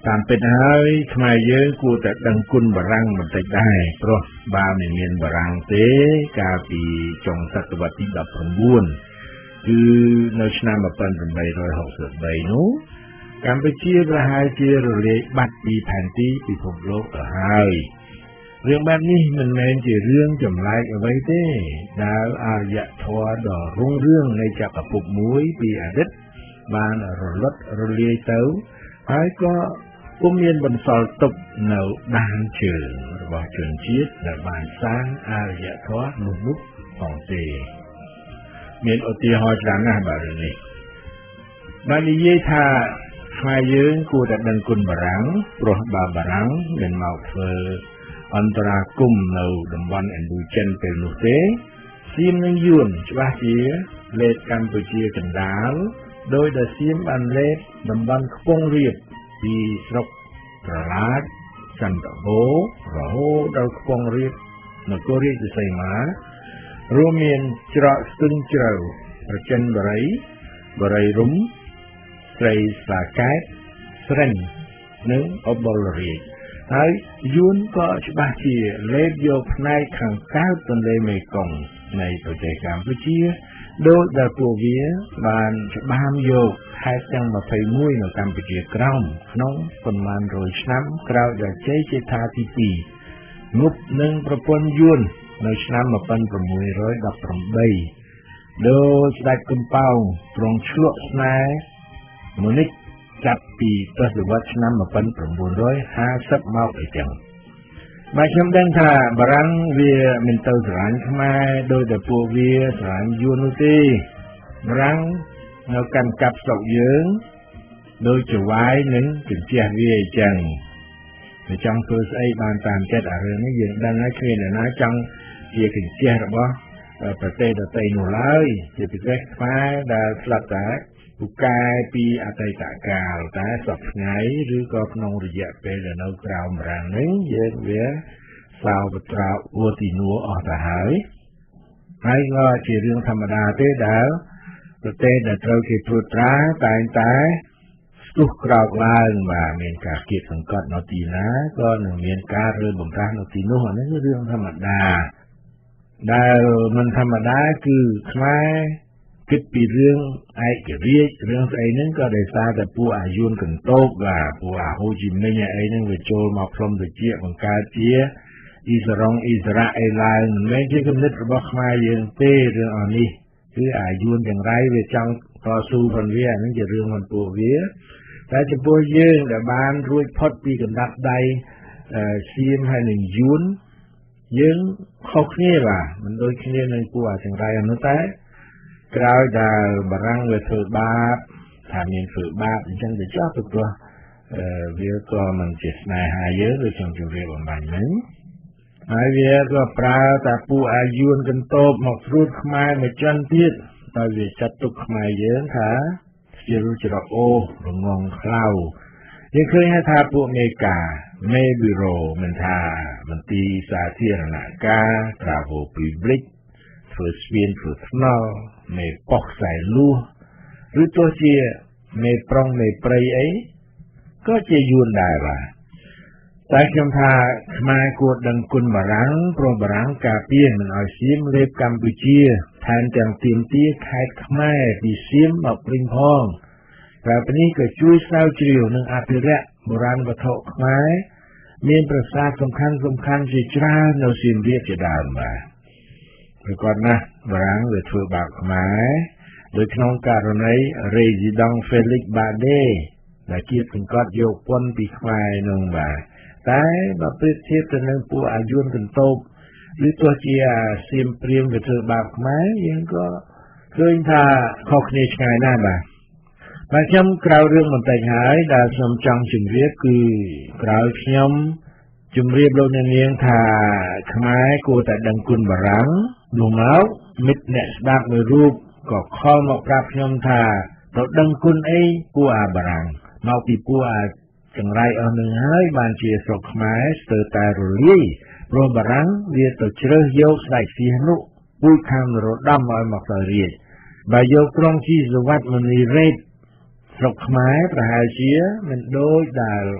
តាមពិតហើយខ្មែរយើងគួរតែដឹងគុណបារាំងបន្តិចដែរព្រោះបើមិនមានបារាំងទេកាលពីចុងសតវត្សទីដប់ប្រាំបួនគឺនៅឆ្នាំmột nghìn tám trăm sáu mươi baនោះកម្ពុជាប្រហែលជារលាយបាត់ពីផែនទីពិភពលោកទៅហើយរឿងបែបនេះមិនមែនជារឿងចម្លែកអ្វីទេដែលអរិយធម៌ដ៏រុងរឿងនៃចក្រភពមួយពីអតីតបានរលត់រលាយទៅហើយក៏ពុំមានបន្សល់ទុកនៅដានជើងរបស់ជនជាតិដែលបានសាងអរិយធម៌នោះនោះផងទេមានឧទាហរណ៍ច្រើនណាស់បាទរឿងនេះបាននិយាយថាខ្មែរយើងគួរតែដឹងគុណបារាំងព្រោះបើបារាំងមិនមកធ្វើអន្តរាគមន៍នៅតំបន់ឥណ្ឌូចិនពេលនោះទេសៀមនិងយួនច្បាស់ជាលេបកម្ពុជាកណ្ដាលដោយដែលសៀមបានលេបតំបន់ខ្ពង់រាបពីស្រុកត្រឡាចចន្ទបូររហូតដល់ខ្ពង់រាបនគររាជសីមារួមមានច្រកស្ទឹងជ្រៅប្រចិនបរិយបរិយរំស្រីសាកែតស្រិញនិងអបលរាជហើយយួនក៏ច្បាស់ជាលេបយកផ្នែកខាងកើតទន្លេមេគង្គនៃប្រទេសកម្ពុជាដោយដែលពួកវាបានច្បាមយកខេត្តទាំងម្ភៃមួយនៅកម្ពុជាក្រោមក្នុងប៉ុន្មានរយឆ្នាំក្រោយដែលជ័យជេដ្ឋាទីពីរងប់នឹងប្រពន្ធយួននៅឆ្នាំmột nghìn sáu trăm mười támដោយស្ដេចកំប៉ោងទ្រង់ឆ្លក់ស្នេហ៍មុនិចចាប់ពីទសវត្សរ៍ឆ្នាំmột nghìn chín trămห้าmươiមកអីចឹងបាទខ្ញុំដឹងថាបារាំងវាមិនទៅស្រឡាញ់ខ្មែរដោយតែពួកវាស្រឡាញ់យួននោះទេបារាំងនៅកាន់កាប់ស្រុកយើងដោយចវាយនិងជញ្ជះវាអីចឹងតែចង់ធ្វើស្អីបានតាមចិត្តអារឿងនេះយើងដឹងហើយគ្មានអ្នកណាចង់ជាកញ្ជះរបស់ប្រទេសដទៃនោះឡើយជាពិសេសខ្មែរដែលស្លាប់តែពូកែពីអតីតកាលតែសពថ្ងៃឬក៏ក្នុងរយៈពេលដែលនៅក្រោមបារាំងនេះយើងវាសោបត្រោអួទីនួអស់ទៅហើយហើយក៏ជារឿងធម្មតាទេដែលប្រទេសដែលត្រូវគេត្រួតត្រាតែងតែស្ទុះក្រោកឡើងបាទមានការគៀបសង្កត់នៅទីណាក៏នឹងមានការរើបំរាស់នៅទីនោះអានេះគឺរឿងធម្មតាដែលមិនធម្មតាគឺខ្មែរគិតពីរឿងឯករាជ្យរឿងស្អីហ្នឹងក៏ដោយសារតែពួកអាយួនកន្តោបបាទពួកអាហូជីមិញអីហ្នឹងវាចូលមកផ្លុំតិចបង្កើតជាអ៊ីសារ៉ុងអ៊ីសារ៉ាអីឡើងមិនមែនជាគំនិតរបស់ខ្មែរយើងទេរឿងអស់នេះគឺអាយួនទាំងរៃវាចង់តស៊ូផងវាហ្នឹងជារឿងរបស់ពួកវាតែចំពោះយើងដែលបានរួចផុតពីកណ្ដាប់ដៃសៀមហើយនឹងយួនយើងខុសគ្នាបាទមិនដូចគ្នានឹងពួកអាទាំងរៃនោះតែក្រោយដែលបារាំងវាធ្វើបាបថាមានធ្វើបាបអញ្ចឹងទៅចោះទៅព្រោះវាក៏មិនជាស្នេហាយើងដូចខ្ញុំជម្រាបអំបញ្ញហ្នឹងហើយវាក៏ប្រើតែពួកអាយួនកន្តោបមកស្រួតខ្មែរមួយចិនទៀតហើយវាចាត់ទុកខ្មែរយើងថាជារូចរអូរងងខ្លៅយើងឃើញថាពួកមេកាមេប៊ីរ៉ូមិនថាមន្ទីរសាធារណការ Travel Public ធ្វើស្ពានធ្វើថ្នល់មេប៉ុស្តិ៍ខ្សែលួសឬទោះជាមេប្រុងមេព្រៃអីក៏ជាយួនដែរបាទតែខ្ញុំថាខ្មែរគួរដឹងគុណបារាំងព្រោះបារាំងការពារមិនឲ្យសៀមលេបកម្ពុជាថែមទាំងទាមទារខេត្តខ្មែរពីសៀមមកព្រិញផងក្រៅពីនេះក៏ជួយស្រាវជ្រាវនិងអភិរក្សបុរាណវត្ថុខ្មែរមានប្រាសាទសំខាន់សំខាន់ជាច្រើននៅសៀមរាបជាដើមបាទប្រកបណាស់បារាំងវាធ្វើបាបខ្មែរដោយក្នុងករណី Résident Félix Badé ដែលជាសង្កត់យកពន្ធពីខ្មែរនោះបាទតែបើប្រៀបធៀបទៅនឹងពួកអាយួនកន្តោបឬទោះជាសៀមព្រាមវាធ្វើបាបខ្មែរយើងក៏ឃើញថាខុសគ្នាឆ្ងាយណាស់បាទបាទខ្ញុំក្រៅរឿងបន្តិចហើយដែលខ្ញុំចង់ជម្រាបគឺក្រៅខ្ញុំជម្រាបលោកអ្នកនាងថាខ្មែរគួរតែដឹងគុណបារាំងនោះមកមិត្តអ្នកស្ដាប់មួយរូបក៏ខលមកប្រាប់ខ្ញុំថាទៅដឹងគុណអីពួកអាបារាំងមកពីពួកអាចង្រៃអស់នឹងហើយបានជាស្រុកខ្មែរស្ទើរតែរលាយព្រោះបារាំងវាទៅជ្រើសយកស្ដេចសៀសនោះពូជខាងនរោត្តមឲ្យមកទៅរាជបើយកក្រុងជីសវ័តមនីរ៉េតស្រុកខ្មែរប្រហែលជាមិនដូចដែល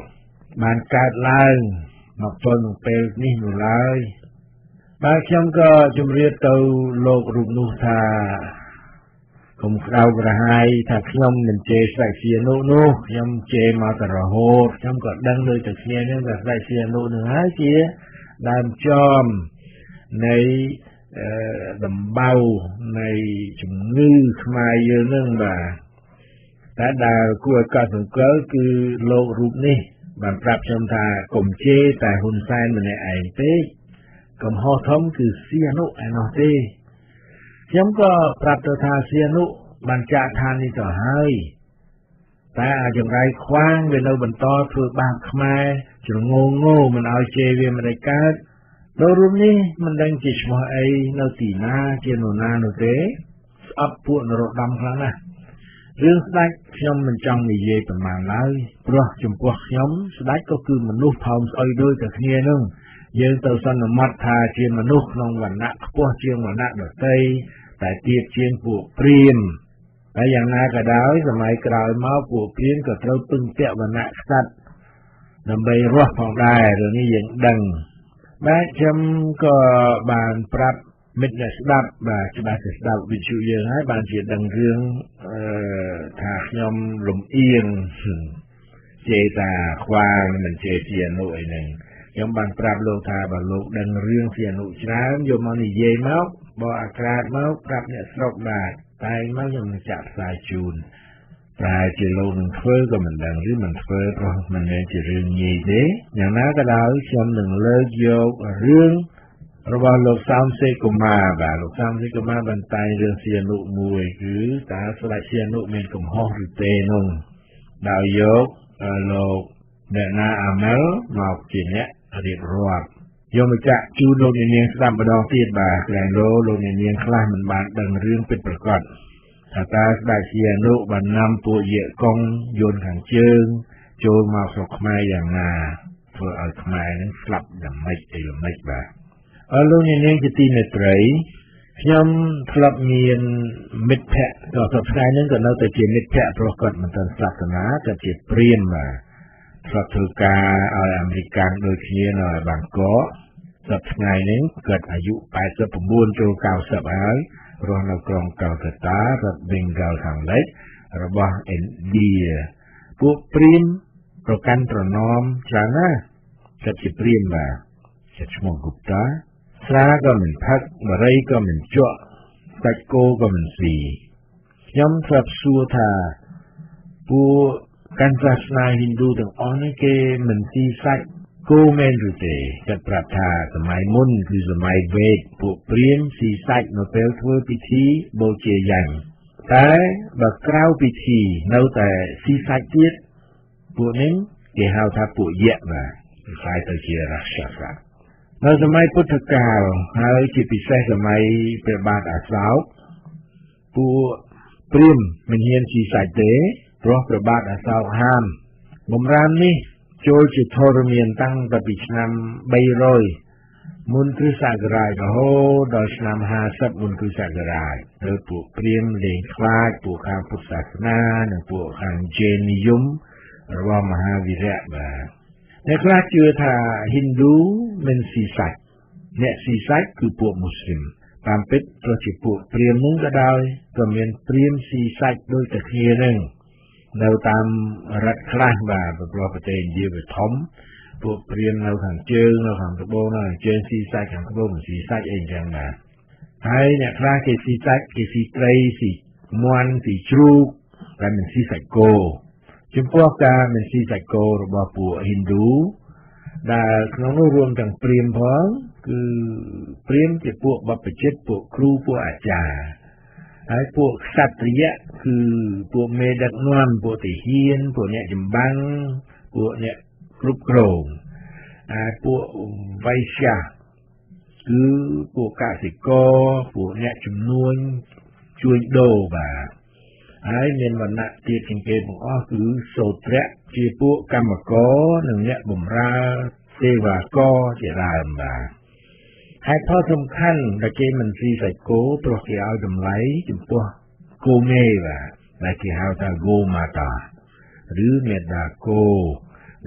បានកើតឡើងមកទល់នឹងពេលនេះនោះឡើយបាទខ្ញុំក៏ជម្រាបទៅលោករូបនោះថាកុំក្តៅក្រហាយថាខ្ញុំមិនជេរស្ដេចសៀនុនោះខ្ញុំជេរមកតែរហូតខ្ញុំក៏ដឹងដូចតែគ្នាហ្នឹងថាស្ដេចសៀនុនឹងហើយជាដើមចំនៃដំបៅនៃជំងឺខ្មែរយើងហ្នឹងបាទតែដែលគួរឲ្យកត់សម្គាល់គឺលោករូបនេះបានប្រាប់ខ្ញុំថាកុំជេរតែហ៊ុនសែនម្នាក់ឯងទេកំហុសធំគឺសៀនុឯណោះទេខ្ញុំក៏ប្រាប់ទៅថាសៀនុបានចាក់ឋាននេះទៅហើយតែអាចង្រៃខ្វាងវានៅបន្តធ្វើបាបខ្មែរជ្រងងងមិនឲ្យជេរវាមិនได้កើតលោករូបនេះមិនដឹងជាឈ្មោះអីនៅទីណាជានរណានោះទេស្អប់ពួកនរោត្តមខ្លាំងណាស់រឿងស្ដេចខ្ញុំមិនចង់និយាយប្រមាណឡើយព្រោះចំពោះខ្ញុំស្ដេចក៏គឺមនុស្សផោមស្អុយដូចតែគ្នានឹងយើងទៅសន្មតថាជាមនុស្សក្នុងវណ្ណៈខ្ពស់ជាងវណ្ណៈដទៃតែទៀបជាងពួកព្រាហ្មណ៍ហើយយ៉ាងណាក៏ដោយសម័យក្រោយមកពួកព្រាហ្មណ៍ក៏ត្រូវពឹងពាក់វណ្ណៈក្សត្រដើម្បីរស់ផងដែររឿងនេះយើងដឹងបាទខ្ញុំក៏បានប្រាប់មិត្តអ្នកស្ដាប់បាទច្បាស់តែស្ដាប់វិទ្យុយើងហើយបានជាដឹងរឿងអឺថាខ្ញុំលំអៀងជេរតាខ្វាងមិនជេរជានុអីហ្នឹងខ្ញុំបានប្រាប់លោកថាបើលោកដឹងរឿងជានុច្រើនយកមកនិយាយមកបកអាក្រាតមកប្រាប់អ្នកស្រុកបាទតែមកខ្ញុំនឹងចាក់ផ្សាយជូនតែជាលោកនឹងធ្វើក៏មិនដឹងឬមិនធ្វើព្រោះមិនមែនជារឿងងាយទេយ៉ាងណាក៏ដោយខ្ញុំនឹងលើកយករឿងរបស់លោកសោមសេកុមារបាទលោកសោមសេកុមារបានតែងរឿងសៀនុមួយគឺតើស្ដេចសៀនុមានកំហុសឬទេនោះដោយយកលោកអ្នកណាអាម៉ែលមកជាអ្នករៀបរាប់យកមកចាក់ជូនលោកអ្នកនាងស្ដាប់ម្ដងទៀតបាទក្រែងលោលោកអ្នកនាងខ្លះមិនបានដឹងរឿងពិតប្រាកដថាតើស្ដេចសៀនុបាននាំពួកយេកុងយន្តខាងជើងចូលមកស្រុកខ្មែរយ៉ាងណាធ្វើឲ្យខ្មែរនឹងស្លាប់យ៉ាងម៉េចអីយ៉ាងម៉េចបាទអរលោកអ្នកនាងជាទីមេត្រីខ្ញុំធ្លាប់មានមិត្តភ័ក្តិក៏សប្តាហ៍នេះក៏នៅតែជាមិត្តភ័ក្តិព្រោះគាត់មិនទាន់ស្លាប់ទៅណាក៏ជាព្រាហ្មណ៍បាទធ្លាប់ធ្វើការឲ្យអាមេរិកដូចគ្នានៅបាងកកសប្តាហ៍នេះគាត់អាយុแปดสิบเก้าចូលเก้าสิบហើយរស់នៅក្រុងកលកត្តារដ្ឋបេងហ្គាល់ខាងលិចរបស់ឥណ្ឌាពួកព្រាហ្មណ៍ប្រកាន់ប្រណមច្រើនណាស់គាត់ជាព្រាហ្មណ៍បាទជាឈ្មោះគុបតាស្រាក៏មិនផឹកបរិយក៏មិនជក់សាច់គោក៏មិនស៊ីខ្ញុំធ្លាប់សួរថាពួកកាន់សាសនាហិណ្ឌូទាំងអស់នេះគេមិនស៊ីសាច់គោមែនឬទេគាត់ប្រាប់ថាសម័យមុនគឺសម័យវេទពួកព្រាហ្មណ៍ស៊ីសាច់នៅពេលធ្វើពិធីបូជាយញ្ញតែបើក្រៅពិធីនៅតែស៊ីសាច់ទៀតពួកនេះគេហៅថាពួកយៈបាទខ្លាយទៅជារាక్షសៈនៅសម័យពុទ្ធកាលហើយជាពិសេសសម័យព្រះបាទអសោកពួកព្រាហ្មណ៍មិនហ៊ានស៊ីសាច់ទេព្រោះព្រះបាទអសោកហាមបំរាមនេះចូលជាធរមានតាំងតែពីឆ្នាំ300មុនគ្រិស្តសករាជរហូតដល់ឆ្នាំห้าสิบមុនគ្រិស្តសករាជហើយពួកព្រាហ្មណ៍លេងខ្លាចពួកខាងពុទ្ធសាសនានិងពួកខាងជេននិយមរបស់មហាវីរៈបាទអ្នកខ្លះជឿថាហិណ្ឌូមិនស៊ីសាច់អ្នកស៊ីសាច់គឺពួកមូស្លីមតាមពិតក៏ជាពួកព្រាហ្មណ៍នឹងក៏ដោយក៏មានព្រាហ្មណ៍ស៊ីសាច់ដូចតែគ្នានឹងនៅតាមរដ្ឋខ្លះបាទប្រទេសប្រទេសឥណ្ឌាវាធំពួកព្រាហ្មណ៍នៅខាងជើងនៅខាងត្បូងនៅខាងជើងស៊ីសាច់ខាងត្បូងមិនស៊ីសាច់អីចឹងបាទហើយអ្នកខ្លះគេស៊ីសាច់គេស៊ីត្រីស៊ីមាន់ស៊ីជ្រូកតែមិនស៊ីសាច់គោចំពោះការមិនស៊ីសាច់គោរបស់ពួកហិណ្ឌូដែលក្នុងនោះរួមទាំងព្រាហ្មណ៍ផងគឺព្រាហ្មណ៍ជាពួកបព្វជិតពួកគ្រូពួកអាចារ្យហើយពួកក្សត្រិយៈគឺពួកមេដឹកនាំពួកទាហានពួកអ្នកចម្បាំងពួកអ្នកគ្រប់គ្រងហើយពួកវៃស្យគឺពួកកសិករពួកអ្នកជំនួញជួញដូរបាទហើយមានវណ្ណៈទៀតជាងគេទាំងអស់គឺសូត្រៈជាពួកកម្មករនិងអ្នកបម្រើសេវាករជាដើមបាទហេតុផលសំខាន់ដែលគេមិនស៊ីសាច់គោព្រោះគេឲ្យតម្លៃចំពោះគោមេបាទដែលគេហៅថា Go Mata ឬមេដាគោ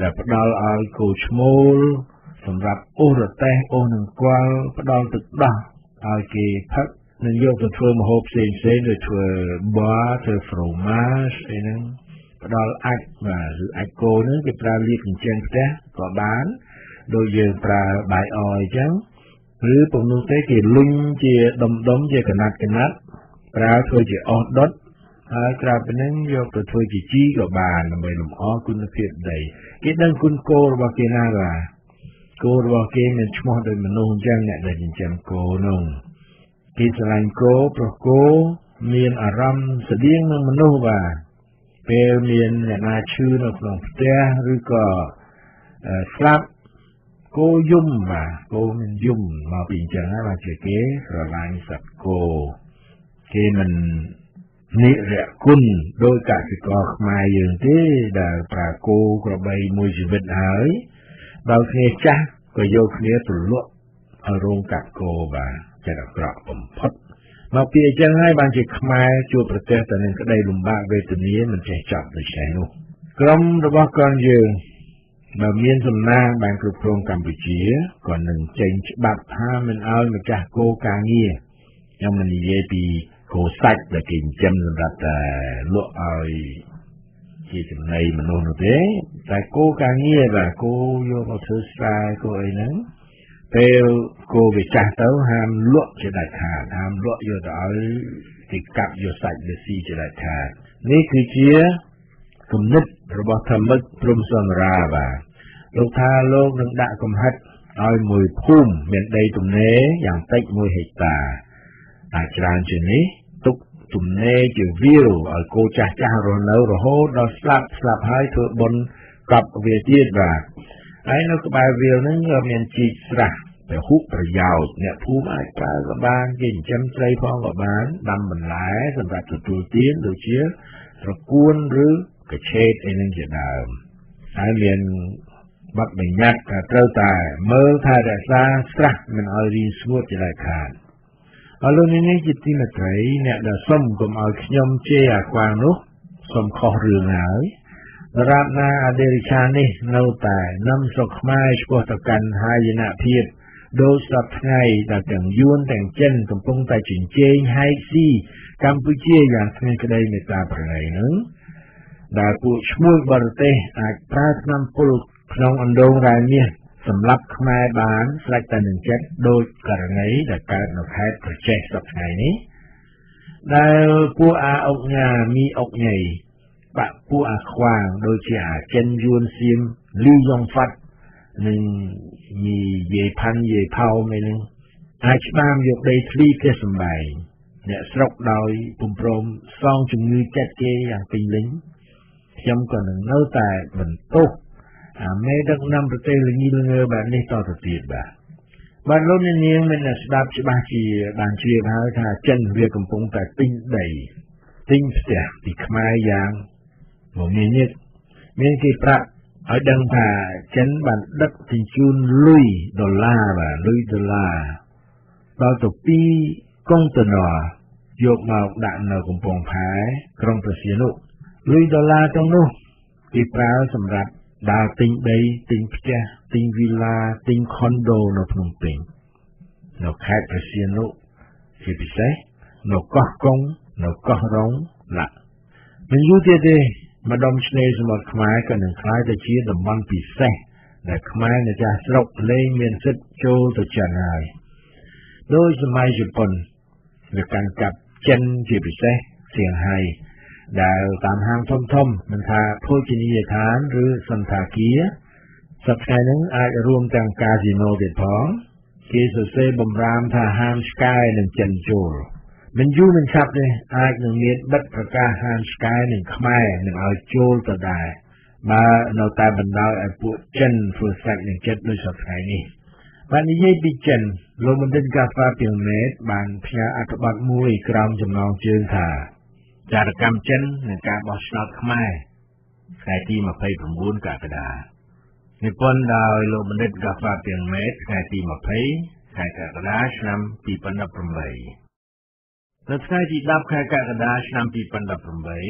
ដែលផ្ដល់ឲ្យគោឈ្មោលសម្រាប់អូសរទេះអូសនឹងគល់ផ្ដល់ទឹកដោះឲ្យគេផឹកនឹងយកទៅធ្វើម្ហូបផ្សេងផ្សេងដូចធ្វើបាធ្វើ fromage អីហ្នឹងផ្ដល់អាចបាទឬអាចគោហ្នឹងគេប្រើលាបចិញ្ចើមផ្ទះក៏បានដូចយើងប្រើបាយអអញ្ចឹងឬពុំនោះទេគេលុញជាដុំដុំជាកណាត់កណាត់ប្រើធ្វើជាអុសដុតហើយក្រៅពីហ្នឹងយកទៅធ្វើជាជីក៏បានដើម្បីលម្អគុណភាពដីគេដឹងគុណគោរបស់គេណាបាទគោរបស់គេមានឈ្មោះដូចមនុស្សអញ្ចឹងអ្នកដែលចិញ្ចឹមគោនោះគេស្រឡាញ់គោព្រោះគោមានអារម្មណ៍ស្តៀងនឹងមនុស្សបាទពេលមានអ្នកណាឈឺនៅក្នុងផ្ទះឬក៏ស្លាប់គោយំបាទគោមានយំមកពីអញ្ចឹងហើយបាទជាគេស្រឡាញ់សត្វគោគេមិននិរៈគុណដោយកសិករខ្មែរយើងទេដែលប្រើគោក្របីមួយជីវិតហើយដល់គ្នាចាស់ក៏យកគ្នាទៅលក់ឲ្យរោងកាត់គោបាទចិត្តអាក្រក់បំផុតមកពីអញ្ចឹងហើយបានជាខ្មែរជួបប្រទះតែនឹងក្តីលំបាកវេទនាមិនចេះចប់ដូចនេះនោះក្រុមរបស់កូនយើងបើមានសំណាងបានគ្រប់គ្រងកម្ពុជាក៏នឹងចេញច្បាប់ថាមិនឲ្យម្ចាស់គោការងារខ្ញុំមិននិយាយពីគោសាច់ដែលគេចិញ្ចឹមសម្រាប់តែលក់ឲ្យជាចំណីមនុស្សនោះទេតែគោការងារបាទគោយកមកធ្វើស្រែគោអីហ្នឹងពេលគោវាចាស់ទៅហាមលក់ជាដាច់ខាតហាមលក់យកទៅឲ្យគេកាប់យកសាច់វាស៊ីជាដាច់ខាតនេះគឺជាគំនិតរបស់ធម្មិកព្រំសន្រាបាទលោកថាលោកនឹងដាក់កំហិតឲ្យមួយភូមិមានដីទំនេរយ៉ាងតិចមួយហិកតាអាចច្រើនជាងនេះទុកទំនេរជាវាលឲ្យគោចាស់ចាស់រស់នៅរហូតដល់ស្លាប់ស្លាប់ហើយធ្វើបុណ្យកប់វាទៀតបាទហើយនៅក្បែរវាលហ្នឹងក៏មានជីកស្រះពហុប្រយោជន៍អ្នកភូមិអាចប្រើក៏បានគេចិញ្ចឹមត្រីផងក៏បានដាំបន្លែសម្រាប់ទទួលទានដូចជាត្រកួនឬកញ្ឆេតអីហ្នឹងជាដើមហើយមានបទបញ្ញត្តិថាត្រូវតែមើលថែរក្សាស្រះមិនឲ្យរីងស្ងួតជាដាច់ខាតអរលោកនេះជាទីមេត្រីអ្នកដែលសុំកុំឲ្យខ្ញុំជេរអាខ្វាងនោះសុំខុសរឿងហើយដរាបណាអដេរិឆានេះនៅតែនាំស្រុកខ្មែរឆ្ពោះទៅកាន់ហាយនភាពដោយសពថ្ងៃដែលទាំងយួនទាំងចិនកំពុងតែជញ្ជែងហែកស៊ីកម្ពុជាយ៉ាងគ្មានក្តីមេត្តាប្រណីនឹងដែលពួកឈ្មួញបរទេសអាចប្រើថ្នាំពុលក្នុងអណ្ដូងរ៉ែមាសសម្រាប់ខ្មែរបានស្ដេចតែនឹងចិត្តដោយករណីដែលកើតនៅខេត្តប្រចេះសប្តាហ៍នេះដែលពួកអាអុកញ៉ាមីអុកញ៉ៃបាក់ពួកអាខ្វាងដូចជាអាចិនយួនសៀមលីយ៉ុងហ្វាត់និងញីយាយផាន់យាយផោមឯនឹងអាចច្បាមយកដីធ្លីផ្ទះសម្បែងអ្នកស្រុកដោយពុំព្រមសងជំងឺចិត្តគេយ៉ាងពេញលេញខ្ញុំក៏នឹងនៅតែបន្តោអាមេដឹកនាំប្រទេសល្ងីល្ងើបែបនេះតទៅទៀតបាទបាទលោកនាងមានស្ដាប់ច្បាស់ជាបានជ្រាបហើយថាចិនវាកំពុងតែទិញដីទិញផ្ទះពីខ្មែរយ៉ាងមមាញឹកមានគេប្រាប់ឲ្យដឹងថាចិនបានដឹកជញ្ជូនលុយដុល្លារបាទលុយដុល្លារដល់ទៅពីរកុងតឺន័រយកមកដាក់នៅកំពង់ផែក្រុងព្រះសីហនុលុយដុល្លារទាំងនោះគេប្រើសម្រាប់ដើរទិញដីទិញផ្ទះទិញវីឡាទិញខុនដូនៅភ្នំពេញនៅខេត្តព្រះសីហនុជាពិសេសនៅកោះកុងនៅកោះរ៉ុងឡាមិនយូរទៀតទេម្ដុំឆ្នេរសមុទ្រខ្មែរក៏នឹងក្លាយទៅជាតំបន់ពិសេសដែលខ្មែរម្ចាស់ស្រុកលែងមានសិទ្ធិចូលទៅចិនហើយដោយសម័យជប៉ុនវាកាន់កាប់ចិនជាពិសេសសៀងហៃដែលតាមហាងធំធំមិនថាភោជនីយដ្ឋានឬសន្តាគារសប្តាហ៍ហ្នឹងអាចរួមទាំងកាស៊ីណូទៀតផងគេសរសេរបំរាមថាហាមឆ្កែនឹងចិនចូលមិនយូរមិនឆាប់ទេអាចនឹងមានបិទប្រកាសហាមឆ្កែនឹងខ្មែរនឹងឲ្យចូលទៅដែរបើនៅតែបណ្ដោយឲ្យពួកចិនធ្វើសាច់នឹងចិត្តដូចសប្តាហ៍នេះបាននិយាយពីចិនលោកបណ្ឌិតកាហ្វាពីងមេតបានផ្ញើអត្ថបទមួយក្រោមចំណងជើងថាចារកម្មចិននិងការបោះឆ្នោតខ្មែរថ្ងៃទីម្ភៃប្រាំបួនកក្កដានិពន្ធដោយលោកបណ្ឌិតកាហ្វាពីងមេតថ្ងៃទីម្ភៃខែកក្កដាឆ្នាំពីរពាន់ដប់ប្រាំបីនៅថ្ងៃទីដប់ខែកក្កដាឆ្នាំពីរពាន់ដប់ប្រាំបី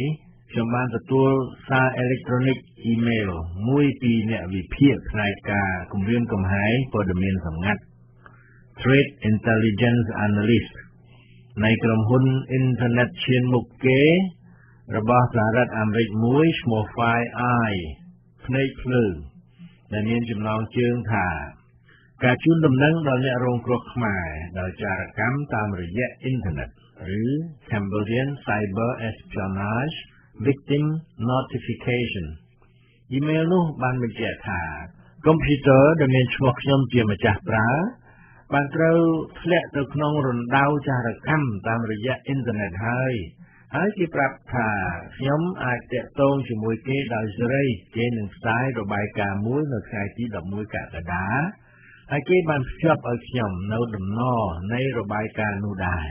ខ្ញុំបានទទួលសារអេឡិចត្រូនិកអ៊ីមែលមួយពីអ្នកវិភាគផ្នែកការគម្រាមកំហែងព័ត៌មានសម្ងាត់ Trade Intelligence Analyst នៃក្រុមហ៊ុនអ៊ីនធឺណិតឈានមុខគេរបស់សហរដ្ឋអាមេរិកមួយឈ្មោះ Five Eye ភ្នែកភ្លើងដែលមានចំណងជើងថាការជូនដំណឹងដល់អ្នករងគ្រោះខ្មែរដោយចារកម្មតាមរយៈអ៊ីនធឺណិតឬ Cambodian Cyber Espionage Victim Notification អ៊ីមែលនោះបានបញ្ជាក់ថាកុំព្យូទ័រដែលមានឈ្មោះខ្ញុំជាម្ចាស់ប្រើបានត្រូវធ្លាក់ទៅក្នុងរណ្ដៅចារកម្មតាមរយៈអ៊ីនធឺណិតហើយហើយគេប្រាប់ថាខ្ញុំអាចតាក់ទងជាមួយគេដោយសេរីគេនឹងផ្សាយរបាយការណ៍មួយនៅថ្ងៃទីដប់មួយកក្កដាហើយគេបានភ្ជាប់ឲ្យខ្ញុំនៅដំណរនៃរបាយការណ៍នោះដែរ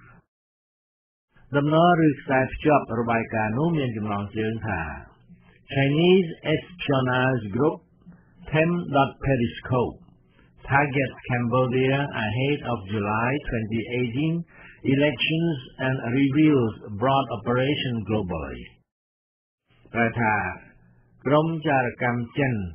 ដំណរឬខ្សែភ្ជាប់របាយការណ៍នោះមានចំណងជើងថា Chinese Espionage Group Them.Periscope targets Cambodia ahead of July twenty eighteen elections and reveals broad operation globally ប្រែថាក្រុមចារកម្មចិន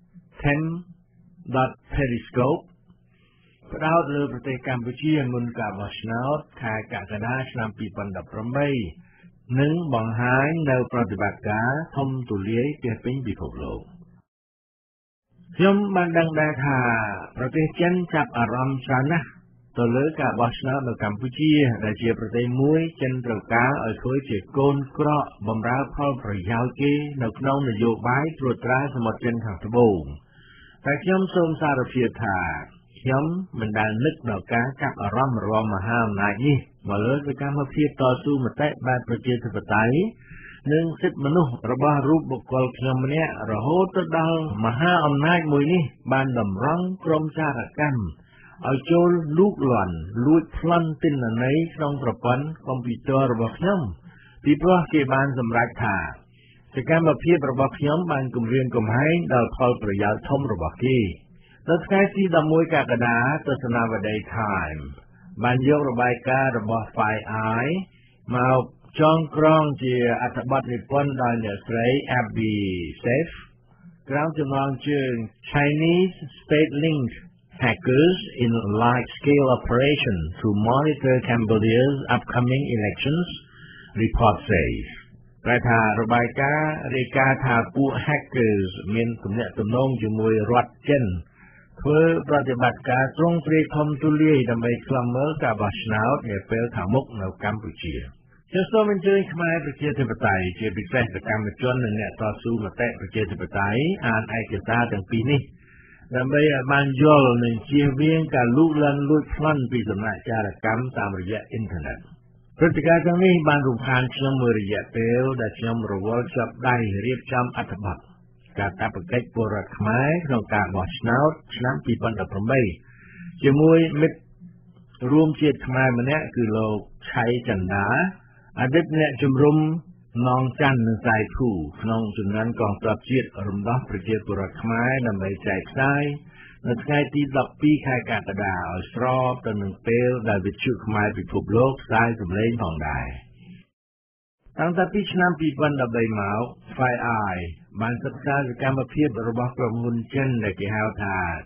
Them.Periscope ផ្ដោតលើប្រទេសកម្ពុជាមុនការបោះឆ្នោតខែកក្កដាឆ្នាំtwo thousand eighteenនិងបង្ហាញនៅប្រតិបត្តិការធំទូលាយពាសពេញពិភពលោកខ្ញុំបានដឹងដែរថាប្រទេសចិនចាប់អារម្មណ៍ច្រើនណាស់ទៅលើការបោះឆ្នោតនៅកម្ពុជាដែលជាប្រទេសមួយចិនត្រូវការឲ្យធ្វើជាកូនក្រក់បម្រើផលប្រយោជន៍គេនៅក្នុងនយោបាយត្រួតត្រាសមុទ្រចិនខាងត្បូងតែខ្ញុំសូមសារភាពថាខ្ញុំមិនដែលនឹកដល់ការចាប់អារម្មណ៍របស់មហាអំណាចនេះមកលើសកម្មភាពតស៊ូមតិបែបប្រជាធិបតេយ្យនិងសិទ្ធិមនុស្សរបស់រូបបុគ្គលខ្ញុំម្នាក់រហូតទៅដល់មហាអំណាចមួយនេះបានតម្រង់ក្រុមចារកម្មឲ្យចូលលូកលាន់លួចប្លន់ទិន្នន័យក្នុងប្រព័ន្ធកុំព្យូទ័ររបស់ខ្ញុំពីព្រោះគេបានសម្រេចថាសកម្មភាពរបស់ខ្ញុំបានគំរាមកំហែងដល់ផលប្រយោជន៍ធំរបស់គេនៅថ្ងៃទីដប់មួយកក្កដាទស្សនាវដ្តី Time បានយករបាយការណ៍របស់ Five Eye មកចងក្រងជាអត្ថបទនិពន្ធដោយអ្នកស្រី Abby Safe ក្រោមចំណងជើង Chinese State-linked hackers in large-scale operation to monitor Cambodia's upcoming elections report says ប្រែថារបាយការណ៍រាយការណ៍ថាពួក hackers មានទំនាក់ទំនងជាមួយរដ្ឋចិនធ្វើប្រតិបត្តិការទ្រង់ទ្រាយធំទូលាយដើម្បីឃ្លាំមើលការបោះឆ្នោតនាពេលខាងមុខនៅកម្ពុជាខ្ញុំសូមអញ្ជើញខ្មែរប្រជាធិបតេយ្យជាពិសេសសកម្មជននិងអ្នកតស៊ូមតិប្រជាធិបតេយ្យអានឯកសារទាំងពីរនេះដើម្បីឲ្យបានយល់និងជៀសវាងការលូកលាន់លួចប្លន់ពីសំណាក់ចារកម្មតាមរយៈអ៊ីនធឺណិតព្រឹត្តិការណ៍ទាំងនេះបានរំខានខ្ញុំមួយរយៈពេលដែលខ្ញុំរវល់ជាប់ដៃរៀបចំអត្ថបទការកាតព្វកិច្ចពលរដ្ឋខ្មែរក្នុងការបោះឆ្នោតឆ្នាំtwo thousand eighteenជាមួយមិត្តរួមជាតិខ្មែរម្នាក់គឺលោកឆៃចន្ទាអតីតអ្នកជំរុំនងច័ន្ទនិងសៃភូក្នុងជំនាន់កងទ័ពជាតិរំដោះប្រជាពលរដ្ឋខ្មែរដើម្បីចែកផ្សាយនៅថ្ងៃទីtwelveខែកក្កដាឲ្យស្របទៅនឹងពេលដែលវិទ្យុខ្មែរពិភពលោកផ្សាយសម្លេងផងដែរតាំងពីឆ្នាំtwo thousand thirteenមក Five Eye បានសិក្សាសកម្មភាពរបស់ក្រុមហ៊ុនចិនដែលគេហៅថា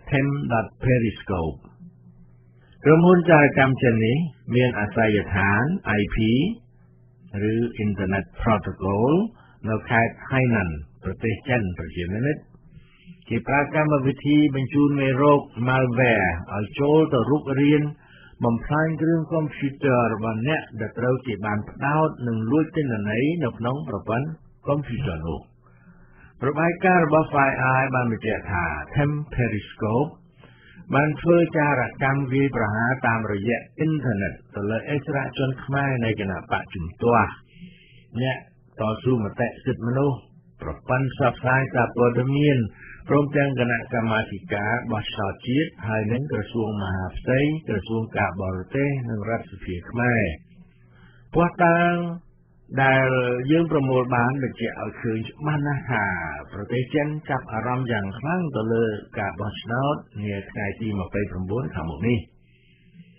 Them.Periscope ក្រុមហ៊ុនចារកម្មចិននេះមានអាសយដ្ឋាន ไอ พี ឬ Internet Protocol នៅខេត្ត Hainan ប្រទេសចិនប្រជាមានិតគេប្រើកម្មវិធីបញ្ជូនមេរោគ malware ឲ្យចូលទៅរុករានបំផ្លាញគ្រឿងកុំព្យូទ័ររបស់អ្នកដែលត្រូវគេបានផ្ដោតនិងលួចទិន្នន័យនៅក្នុងប្រព័ន្ធកុំព្យូទ័រនោះរបាយការណ៍របស់ Five Eye បានបញ្ជាក់ថា Them.Periscope បានធ្វើចារកម្មវាយប្រហារតាមរយៈអ៊ីនធឺណិតទៅលើអិសរាជជនខ្មែរនៃគណបក្សជំទាស់អ្នកតស៊ូមតិសិទ្ធិមនុស្សប្រព័ន្ធផ្សព្វផ្សាយសារព័ត៌មានព្រមទាំងគណៈកម្មាធិការបោះឆ្នោតជាតិហើយនិងក្រសួងមហាផ្ទៃក្រសួងការបរទេសនិងរដ្ឋសភាខ្មែរព្រោះតាំងដែលយើងប្រមូលបានបញ្ជាក់ឲ្យឃើញច្បាស់ណាស់ថាប្រទេសចិនចាប់អារម្មណ៍យ៉ាងខ្លាំងទៅលើការបោះឆ្នោតនាថ្ងៃទីtwenty-nineខាងមុខនេះព្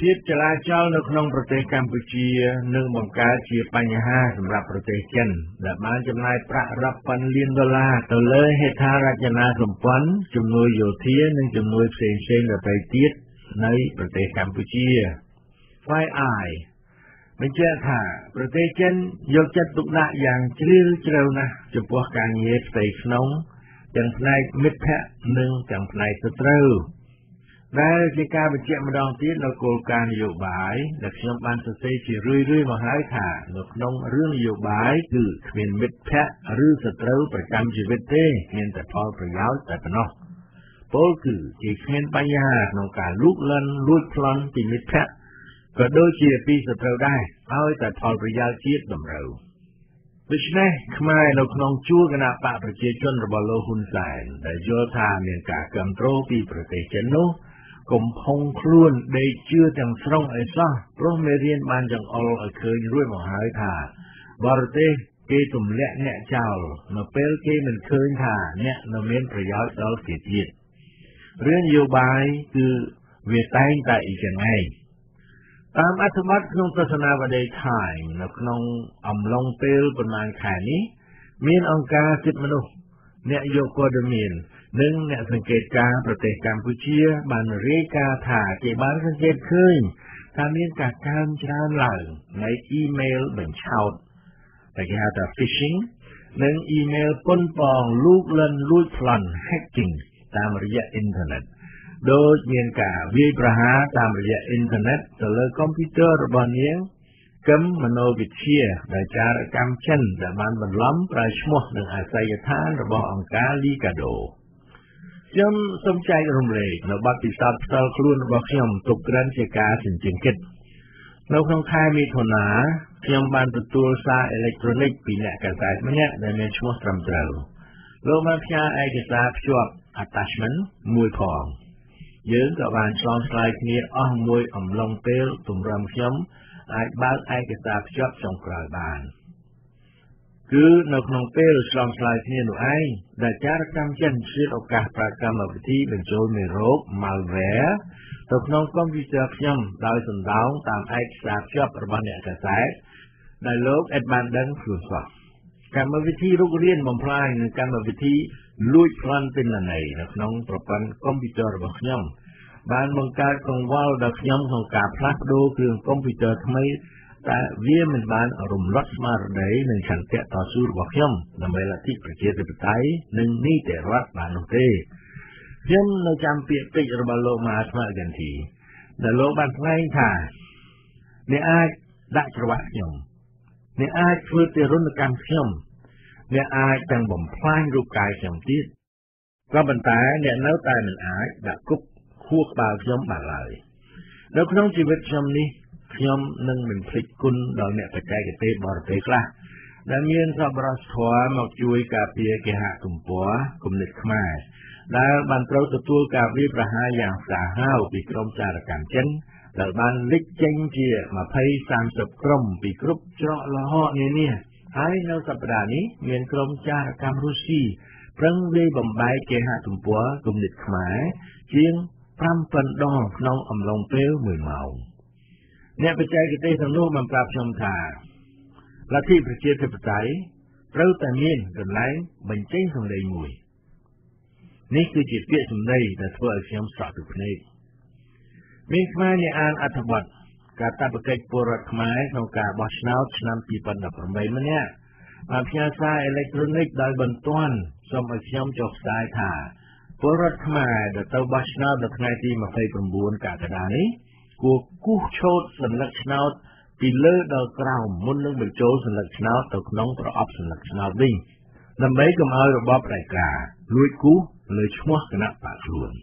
ភាពចលាចលនៅក្នុងប្រទេសកម្ពុជានឹងបង្កើតជាបញ្ហាសម្រាប់ប្រទេសចិនដែលបានចំណាយប្រាក់រាប់ពាន់លានដុល្លារទៅលើហេដ្ឋារចនាសម្ព័ន្ធជំនួយយោធានិងជំនួយផ្សេងៗដទៃទៀតនៅប្រទេសកម្ពុជា ฝ่าย I បញ្ជាក់ថាប្រទេសចិនយកចិត្តទុកដាក់យ៉ាងជ្រាលជ្រៅណាស់ចំពោះការងារផ្ទៃក្នុងទាំងផ្នែកមិត្តភ័ក្តិនិងទាំងផ្នែកសត្រូវដែលជាការបញ្ជាក់ម្ដងទៀតនៅគោលការណ៍នយោបាយដែលខ្ញុំបានសរសេរជារឿយៗមកហើយថានៅក្នុងរឿងនយោបាយគឺគ្មានមិត្តភ័ក្តិឬសត្រូវប្រចាំជីវិតទេមានតែផលប្រយោជន៍តែប៉ុណ្ណោះពោលគឺជាគ្មានបញ្ហាក្នុងការលូកលាន់លួចប្លន់ពីមិត្តភ័ក្តិក៏ដូចជាពីសត្រូវដែរឲ្យតែផលប្រយោជន៍ជាតិតម្រូវដូច្នេះខ្មែរនៅក្នុងជួរគណៈបកប្រជាជនរបស់លោកហ៊ុនសែនដែលយល់ថាមានការគាំទ្រពីប្រទេសចិននោះកុំផុងខ្លួនដេកជឿទាំងស្រុងអីសោះព្រោះមេរៀនបានចង្អុលឲ្យឃើញរួចមកហើយថាបរទេសគេទម្លាក់អ្នកចោលនៅពេលគេមិនឃើញថាអ្នកនៅមានប្រយោជន៍ដល់គេទៀតរឿងនយោបាយគឺវាតែងតែអីចឹងឯងតាមអត្ថបទក្នុងទស្សនាវដ្តី Time នៅក្នុងអំឡុងពេលប្រមាណខែនេះមានអង្គការសិទ្ធិមនុស្សអ្នកយកព័ត៌មាននិងអ្នកសង្កេតការណ៍ប្រទេសកម្ពុជាបានរាយការណ៍ថាគេបានសង្កេតឃើញថាមានការកើនច្រើនឡើងនៃអ៊ីមែលបញ្ឆោតដែលគេហៅថា phishing និងអ៊ីមែលប៉ុនប៉ងលូកលាន់លួចប្លន់ hacking តាមរយៈអ៊ីនធឺណិតដោយមានការវាយប្រហារតាមរយៈអ៊ីនធឺណិតទៅលើកុំព្យូទ័ររបស់នាងកឹមមនោវិទ្យាដែលចារកម្មចិនដែលបានបន្លំប្រើឈ្មោះនិងអាសយដ្ឋានរបស់អង្គការ Linkado ខ្ញុំសូមចែករំលែកនៅបទពិសោធន៍ផ្ទាល់ខ្លួនរបស់ខ្ញុំទុកក្រិនជាការជញ្ជាំងគិតនៅក្នុងខែមិថុនាខ្ញុំបានទទួលសារអេឡិចត្រូនិកពីអ្នកកាសែតម្នាក់ដែលមានឈ្មោះត្រឹមត្រូវលោកបានផ្ញើឯកសារភ្ជាប់ attachment មួយផងយើងក៏បានឆ្លងឆ្លើយគ្នាអស់មួយអំឡុងពេលទម្រាំខ្ញុំអាចបើកឯកសារភ្ជាប់ចុងក្រោយបានគឺនៅក្នុងពេលឆ្លងឆ្លើយគ្នានោះឯងដែលចារកម្មចិនឆ្លៀតឱកាសប្រើកម្មវិធីបញ្ចូលមេរោគ malware ទៅក្នុងកុំព្យូទ័រខ្ញុំដោយសណ្ដោងតាមឯកសារភ្ជាប់របស់អ្នកកាសែតដែលលោកអេតបានដឹងខ្លួនសោះកម្មវិធីរុករានបំផ្លាញនិងកម្មវិធីលួចប្លន់ទិន្នន័យនៅក្នុងប្រព័ន្ធកុំព្យូទ័ររបស់ខ្ញុំបានបង្កើតកង្វល់ដល់ខ្ញុំក្នុងការផ្លាស់ប្ដូរគ្រឿងកុំព្យូទ័រថ្មីតែវាមិនបានរំលត់ស្មារតីនិងឆន្ទៈតស៊ូរបស់ខ្ញុំដើម្បីលទ្ធិប្រជាធិបតេយ្យនិងនីតិរដ្ឋបាននោះទេខ្ញុំនៅចាំពាក្យពេចន៍របស់លោកមហាថ្មកន្ធីដែលលោកបានថ្លែងថាអ្នកអាចដាក់ច្រវាក់ខ្ញុំអ្នកអាចធ្វើទារុណកម្មខ្ញុំអ្នកអាចទាំងបំផ្លាញរូបកាយខ្ញុំទៀតក៏ប៉ុន្តែអ្នកនៅតែមិនអាចដាក់គុកខួរក្បាលខ្ញុំបានឡើយនៅក្នុងជីវិតខ្ញុំនេះខ្ញុំនឹងមិនភ្លេចគុណដល់អ្នកបច្ចេកទេសបរទេសខ្លះដែលមានសប្បុរសធម៌មកជួយការពារគេហទំព័រគំនិតខ្មែរដែលបានត្រូវទទួលការវាយប្រហារយ៉ាងសាហាវពីក្រុមចារកម្មចិនដែលបានលេចចេញជា20 30ក្រុមពីគ្រប់ច្រកល្ហកនានាហើយនៅសប្តាហ៍នេះមានក្រុមចារកម្មរុស្ស៊ីប្រឹងវាយបំបែកគេហទំព័រគំនិតខ្មែរជាង5ពាន់ដងក្នុងអំឡុងពេលមួយម៉ោងអ្នកបច្ចេកទេសទាំងនោះបានប្រាប់ខ្ញុំថាលទ្ធិប្រជាធិបតេយ្យត្រូវតែមានកន្លែងបញ្ចេញសម្លេងមួយនេះគឺជាពាក្យសម្ដីដែលធ្វើឲ្យខ្ញុំស្រក់ទឹកភ្នែកមានខ្មែរអ្នកអានអត្ថបទកាតព្វកិច្ចពលរដ្ឋខ្មែរក្នុងការបោះឆ្នោតឆ្នាំពីរពាន់ដប់ប្រាំបីម្នាក់បានផ្ញើសារអេឡិចត្រូនិកដោយបន្ទាន់សូមឲ្យខ្ញុំចុះផ្សាយថាពលរដ្ឋខ្មែរដែលទៅបោះឆ្នោតនៅថ្ងៃទី29កក្កដានេះគួរគូសឆូតសញ្ញាឆ្នោតពីលើដល់ក្រោមមុននឹងបញ្ចូលសញ្ញាឆ្នោតទៅក្នុងប្រអប់សញ្ញាឆ្នោតវិញដើម្បីកុំឲ្យរបបផ្ដាច់ការលួចគូសលើឈ្មោះគណៈបកខ្លួន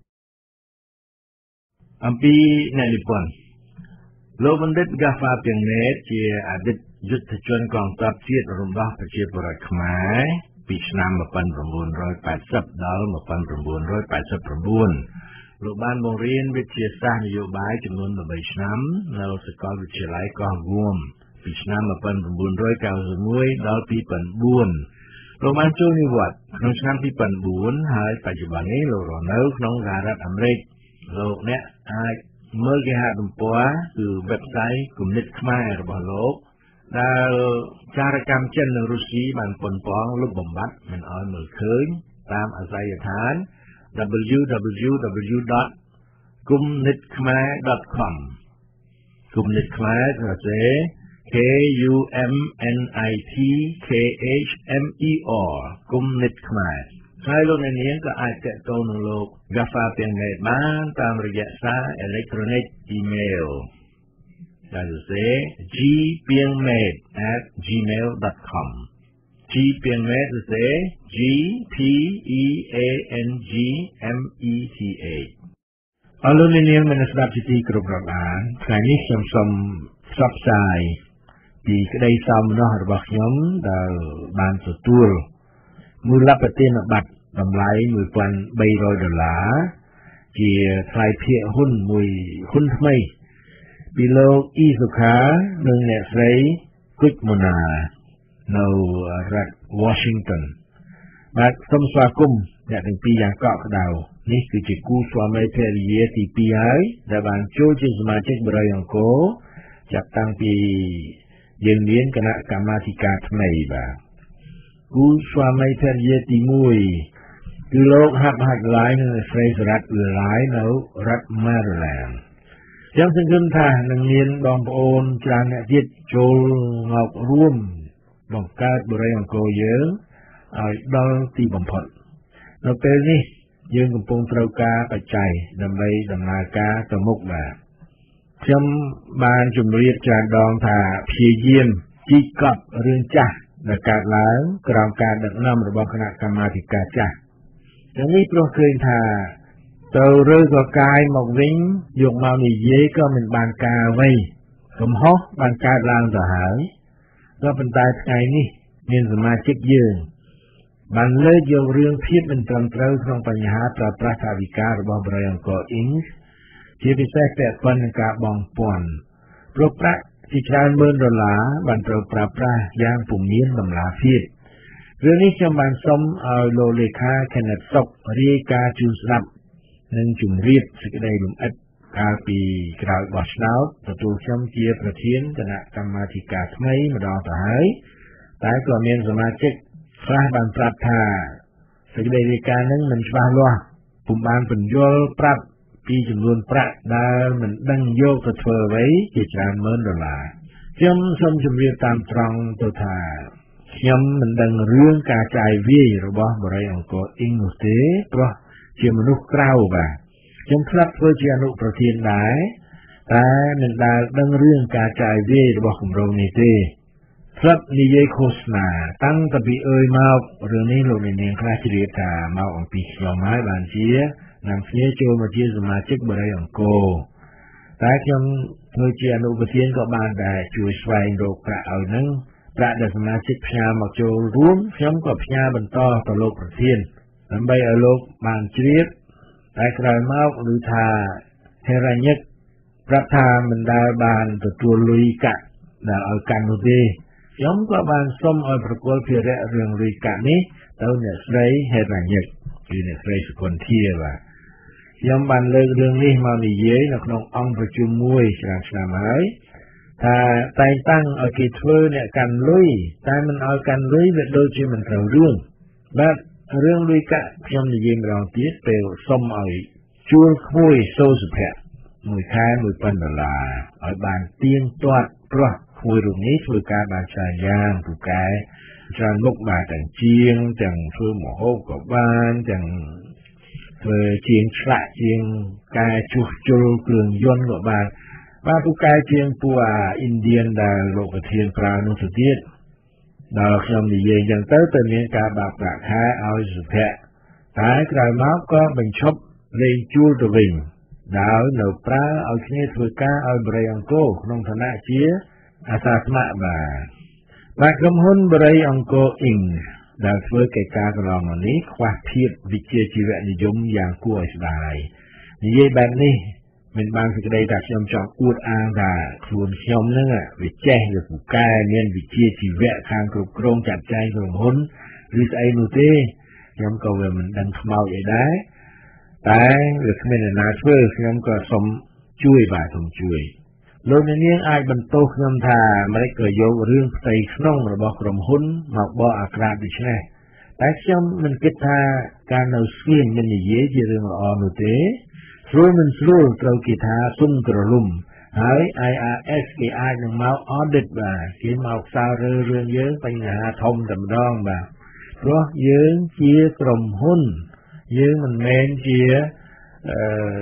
អំពីអ្នកនិពន្ធលោកបណ្ឌិត Gaffa Pianget ជាអតីតយុទ្ធជនកងទ័ពជាតិរំដោះប្រជាពលរដ្ឋខ្មែរពីឆ្នាំ1980ដល់1989លោកបានបង្រៀនវិទ្យាសាស្ត្រនយោបាយចំនួនeightឆ្នាំនៅសាកលវិទ្យាល័យកោះវួមពីឆ្នាំ1991ដល់2004លោកបានចូលនិវត្តន៍ក្នុងឆ្នាំ2004ហើយបច្ចុប្បន្ននេះលោករស់នៅក្នុងសហរដ្ឋអាមេរិកលោកអ្នកអាចមើលគេហទំព័រគឺ website គំនិតខ្មែររបស់លោកដែលចារកម្មចិននិងរុស្ស៊ីបានប៉ុនប៉ងលុបបំបាត់មិនឲ្យមើលឃើញតាមអាស័យដ្ឋាន double-u double-u double-u ដត គំនិតខ្មែរ ដត com គំនិតខ្មែរសរសេរ K U M N I T K H M E R គំនិតខ្មែរហើយលោកអ្នកនាងក៏អាចទាក់ទងនឹងលោក Gaffa ពីងមេតបានតាមរយៈសារ electronic email ដែលសរសេរ g ពីងមេត at gmail ដត com g ពីងមេតសរសេរ G P E A N G M E T H អរលោកអ្នកនាងមនស្ដាប់ជាទីគោរពរាប់អានថ្ងៃនេះខ្ញុំសូមផ្សព្វផ្សាយពីក្តីសោមនស្សរបស់ខ្ញុំដែលបានទទួលមូលបទានប័ត្រតម្លៃមួយពាន់បីរយដុល្លារជាថ្លៃភាគហ៊ុនមួយហ៊ុនថ្មីពីលោកអ៊ីសុខានិងអ្នកស្រីគុជម៉ូណានៅរដ្ឋ Washington បាទសូមស្វាគមន៍អ្នកទាំងពីរយ៉ាងកក់ក្ដៅនេះគឺជាគូស្វាមីភរិយាទីពីរហើយដែលបានចូលជាសមាជិកបរិយអង្គរចាប់តាំងពីយើងមានគណៈកម្មាធិការថ្មីបាទគូស្វាមីភរិយាទីមួយគឺលោកហាប់ហាច់ឡាយនិងស្រីសរ៉ាត់អ៊ឺឡាយនៅរដ្ឋ Maryland ខ្ញុំសង្ឃឹមថានឹងមានបងប្អូនច្រើនអ្នកទៀតចូលមករួមបង្កើតបរិយអង្គរយើងឲ្យដល់ទីបំផុតនៅពេលនេះយើងកំពុងត្រូវការបច្ច័យដើម្បីដំណើរការទៅមុខបាទខ្ញុំបានជម្រាបច្រើនដងថាព្យាយាមជីកកប់រឿងចាស់ដែលកើតឡើងក្រោមការដឹកនាំរបស់គណៈកម្មាធិការចាស់ទាំងនេះព្រោះឃើញថាទៅរើសក៏កាយមកវិញយកមកនិយាយក៏មិនបានការអ្វីកំហុសបានកើតឡើងទៅហើយក៏ប៉ុន្តែថ្ងៃនេះមានសមាជិកយើងបានលើកយករឿងភាពមិនត្រឹមត្រូវក្នុងបញ្ហាប្រើប្រាស់ថវិការបស់បរិយអង្គរអ៊ីងជាពិសេសពាក់ព័ន្ធនឹងការបង់ពន្ធព្រោះប្រាក់ជាច្រើនម៉ឺនដុល្លារបានត្រូវប្រើប្រាស់យ៉ាងពុំមានតម្លាភាពរឿងនេះខ្ញុំបានសុំឲ្យលោកលេខា Kenneth សុករាយការណ៍ជូនស្ដាប់និងជម្រាបសេចក្តីលម្អិតកាលពីក្រោយបោះឆ្នោតទទួលខ្ញុំជាប្រធានគណៈកម្មាធិការថ្មីម្ដងទៅហើយតែក៏មានសមាជិកខ្លះបានប្រាប់ថាសេចក្តីរាយការណ៍នឹងមិនច្បាស់លាស់ពុំបានពន្យល់ប្រាប់ពីចំនួនប្រាក់ដែលមិនដឹងយកទៅធ្វើអ្វីជាច្រើនម៉ឺនដុល្លារខ្ញុំសូមជម្រាបតាមត្រង់ទៅថាខ្ញុំមិនដឹងរឿងការចាយវាយរបស់បរិយអង្គរអ៊ីងនោះទេព្រោះជាមនុស្សក្រៅបាទខ្ញុំធ្លាប់ធ្វើជាអនុប្រធានដែរតែមិនដែលដឹងរឿងការចាយវាយរបស់គម្រោងនេះទេធ្លាប់និយាយឃោសនាតាំងតពីអើយមករឿងនេះលោកនាងខ្លះជ្រាបថាមកអំពីខ្ញុំហើយបានជានាំគ្នាចូលមកជាសមាជិកបរិយអង្គរតែខ្ញុំធ្វើជាអនុប្រធានក៏បានដែរជួយស្វែងរកប្រាក់ឲ្យនឹងប្រាក់ដែលសមាជិកផ្ញើមកចូលរួមខ្ញុំក៏ផ្ញើបន្តទៅលោកប្រធានដើម្បីឲ្យលោកបានជ្រាបតែក្រោយមកឮថាហេរ៉ាញិកប្រាប់ថាមិនដែលបានទទួលលុយកាក់ដែលឲ្យកាន់នោះទេខ្ញុំក៏បានសុំឲ្យប្រគល់ភារៈរឿងលុយកាក់នេះទៅអ្នកស្រីហេរ៉ាញិកគឺអ្នកស្រីសុគន្ធាបាទខ្ញុំបានលើករឿងនេះមកនិយាយនៅក្នុងអង្គប្រជុំមួយច្រើនឆ្នាំហើយថាតែងតាំងឲ្យគេធ្វើអ្នកកាន់លុយតែមិនឲ្យកាន់លុយវាដូចជាមិនត្រូវរឿងបាទរឿងលុយកាក់ខ្ញុំនិយាយម្ដងទៀតពេលសុំឲ្យជួលក្មួយសូសុភ័ក្រមួយខែមួយពាន់ដុល្លារឲ្យបានទៀងទាត់ព្រោះក្មួយរូបនេះធ្វើការបានច្រើនយ៉ាងពូកែច្រើនមុខបាទទាំងជាងទាំងធ្វើម្ហូបក៏បានទាំងធ្វើជាងឆ្លាក់ជាងកែជួសជុលគ្រឿងយន្តក៏បានបាទពូកែជាងពួកអាឥណ្ឌានដែលលោកប្រធានប្រើនោះទៅទៀតដល់ខ្ញុំនិយាយចឹងទៅទៅមានការបាក់ប្រាក់ខែឲ្យសុភ័ក្រតែក្រោយមកក៏បញ្ឈប់លេងជួលទៅវិញដោយនៅប្រើឲ្យគ្នាធ្វើការឲ្យបរិយអង្គរក្នុងឋានៈជាអាសាស្ម័គ្របាទបាទក្រុមហ៊ុនបរិយអង្គរអ៊ីងដែលធ្វើកិច្ចការកន្លងមកនេះខ្វះភាពវិជ្ជាជីវៈនិយមយ៉ាងគួរឲ្យស្ដាយនិយាយបែបនេះមិនបានសេចក្តីថាខ្ញុំចង់អួតអាងថាខ្លួនខ្ញុំហ្នឹងវាចេះវាពូកែមានវិជ្ជាជីវៈខាងគ្រប់គ្រងចាត់ចែងក្រុមហ៊ុនឬស្អីនោះទេខ្ញុំក៏វាមិនដឹងខ្មោចអីដែរតែវាគ្មានអ្នកណាធ្វើខ្ញុំក៏សូមជួយបាទសូមជួយលោកអ្នកនាងអាចបន្ទោសខ្ញុំថាមិនក៏យករឿងផ្ទៃក្នុងរបស់ក្រុមហ៊ុនមកបកអាក្រាតដូច្នេះតែខ្ញុំមិនគិតថាការនៅស្ងៀមមិននិយាយជារឿងល្អនោះទេស្រួលមិនស្រួលត្រូវគេថាសុំក្រលុំហើយ I R S គេអាចនឹងមក audit បាទគេមកខ្សោយរើរឿងយើងបញ្ហាធំតែម្ដងបាទព្រោះយើងជាក្រុមហ៊ុនយើងមិនមែនជាអឺ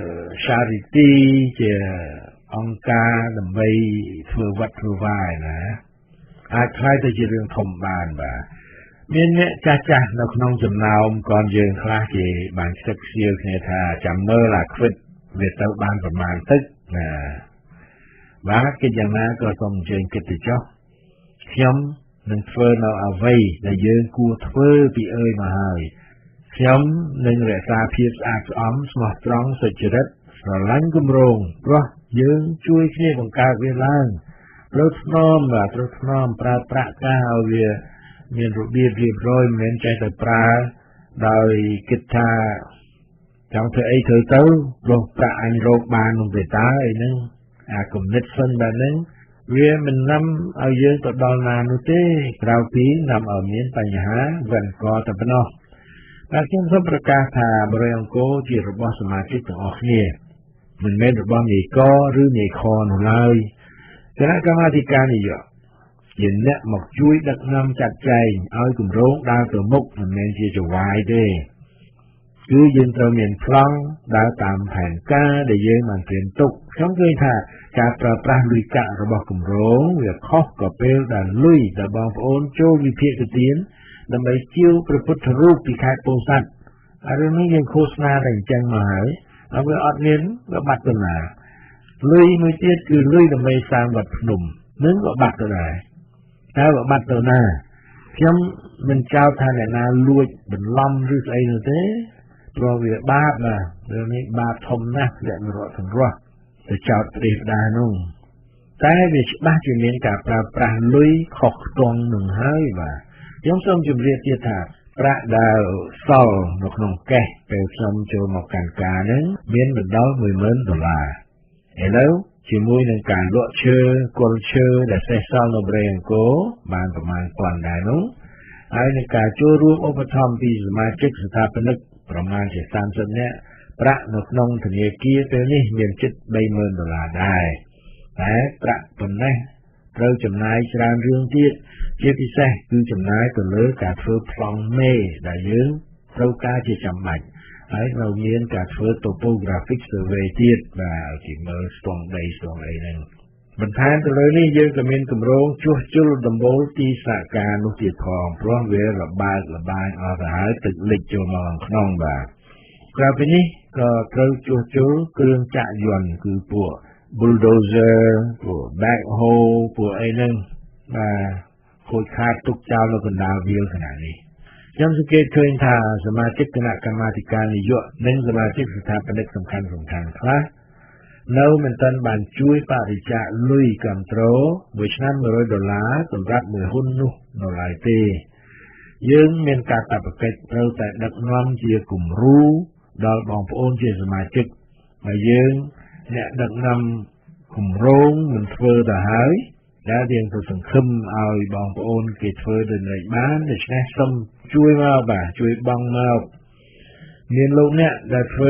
charity ជាអង្គការដើម្បីធ្វើវត្តធ្វើវាយណាអាចខ្លាយទៅជារឿងធំបានបាទមានអ្នកចាស់ចាស់នៅក្នុងចំណោមកូនយើងខ្លះគេបានស្ទឹកខ្សៀលគ្នាថាចាំមើលអាខ្វិតវាទៅបានប្រមាណទឹកណាបាទគេយ៉ាងណាក៏សូមអញ្ជើញគិតទៅចុះខ្ញុំនឹងធ្វើនៅអ្វីដែលយើងគួរធ្វើពីអើយមកហើយខ្ញុំនឹងរក្សាភាពស្អាតស្អំស្មោះត្រង់សុចរិតស្រឡាញ់គម្រោងព្រោះយើងជួយគ្នាបង្កើតវាឡើងត្រូវថ្នមបាទត្រូវថ្នមប្រើប្រាក់ការឲ្យវាមានរបៀបរៀបរយមិនមែនចេះតែប្រើដោយគិតថាចង់ធ្វើអីធ្វើទៅព្រោះប្រាក់អញរកបាននោះទេតើអីហ្នឹងអាគំនិតសិនបែបហ្នឹងវាមិននាំឲ្យយើងទៅដល់ណានោះទេក្រៅពីនាំឲ្យមានបញ្ហាវិនកតែប៉ុណ្ណោះតែខ្ញុំសូមប្រកាសថាបរិយាអង្គរជារបស់សមាជិកទាំងអស់គ្នាមិនមែនរបស់នាយកឬនាយខនោះឡើយគណៈកម្មាធិការនយោបាយជាអ្នកមកជួយដឹកនាំចាត់ចែងឲ្យគម្រោងដើរទៅមុខមិនមែនជាចវាយទេគឺយើងត្រូវមានប្លង់ដើរតាមផែនការដែលយើងបានត្រៀមទុកខ្ញុំឃើញថាការប្រើប្រាស់លុយកាក់របស់គម្រោងវាខុសក៏ពេលដែលលុយដែលបងប្អូនចូលវិភាគទានដើម្បីជាវព្រះពុទ្ធរូបពីខេត្តពោធិ៍សាត់ហើយរឿងនេះយើងឃោសនាតែអញ្ចឹងមកហើយហើយវាអត់មានវាបាត់ទៅណាលុយមួយទៀតគឺលុយដើម្បីសាងវត្តភ្នំនឹងក៏បាត់ទៅដែរតែវាបាត់ទៅណាខ្ញុំមិនចោទថាអ្នកណាលួចបន្លំឬស្អីនោះទេព្រោះវាបាបណារឿងនេះបាបធំណាស់ដែលរត់សង្រោះទៅចោទព្រះដានោះតែវាច្បាស់ជាមានការប្រើប្រាស់លុយខុសខ្ទង់នឹងហើយបាទខ្ញុំសូមជម្រាបទៀតថាប្រាក់ដែលសល់នៅក្នុងកេសពេលខ្ញុំចូលមកកាន់ការនឹងមានបណ្ដល់ មួយម៉ឺន ដុល្លារឥឡូវជាមួយនឹងការលក់ឈើគល់ឈើដែលសេសសល់នៅប្រេងអង្គរបានប្រមាណពាន់ដែរនោះហើយនឹងការចូលរួមឧបត្ថម្ភពីសមាជិកស្ថាបនិកប្រមាណជាសាមសិបនាក់ប្រាក់នៅក្នុងធនាគារពេលនេះមានជិត បីម៉ឺន ដុល្លារដែរតែប្រាក់ប៉ុណ្ណេះត្រូវចំណាយច្រើនរឿងទៀតជាពិសេសគឺចំណាយទៅលើការធ្វើប្លង់មេដែលយើងត្រូវការជាចាំបាច់ហើយនៅមានការធ្វើ topographic survey ទៀតបាទគេមើលស្ទង់ដីស្ទង់អីហ្នឹងបន្ថែមទៅលើនេះយើងក៏មានគម្រោងជួសជុលដំបូលទីសហការនោះទៀតផងព្រោះវារបើកលបាញអស់ទៅហើយទឹកលិចចូលមកក្នុងបាទក្រៅពីនេះក៏ត្រូវជួសជុលគ្រឿងចក្រយន្តគឺពួក bulldozer ពួក backhoe ពួកអីហ្នឹងបាទខូចខាតទុកចោលនៅកណ្ដាលវាលខណៈនេះខ្ញុំសង្កេតឃើញថាសមាជិកគណៈកម្មាធិការនយោបាយនិងសមាជិកស្ថាបនិកសំខាន់ៗខ្លះនៅមិនទាន់បានជួយបរិច្ចាគលុយគ្រប់គ្រងមួយឆ្នាំ មួយរយ ដុល្លារសម្រាប់មួយហ៊ុននោះនៅឡើយទេយើងមានការតបកិច្ចត្រូវតែដឹកនាំជាគំរូដល់បងប្អូនជាសមាជិកហើយយើងអ្នកដឹកនាំគម្រោងមិនធ្វើទៅហើយដែលយើងទៅសង្ឃឹមឲ្យបងប្អូនគេធ្វើដូចនេះបានដូច្នេះសូមជួយមកបាទជួយបងមកមានលោកអ្នកដែលធ្វើ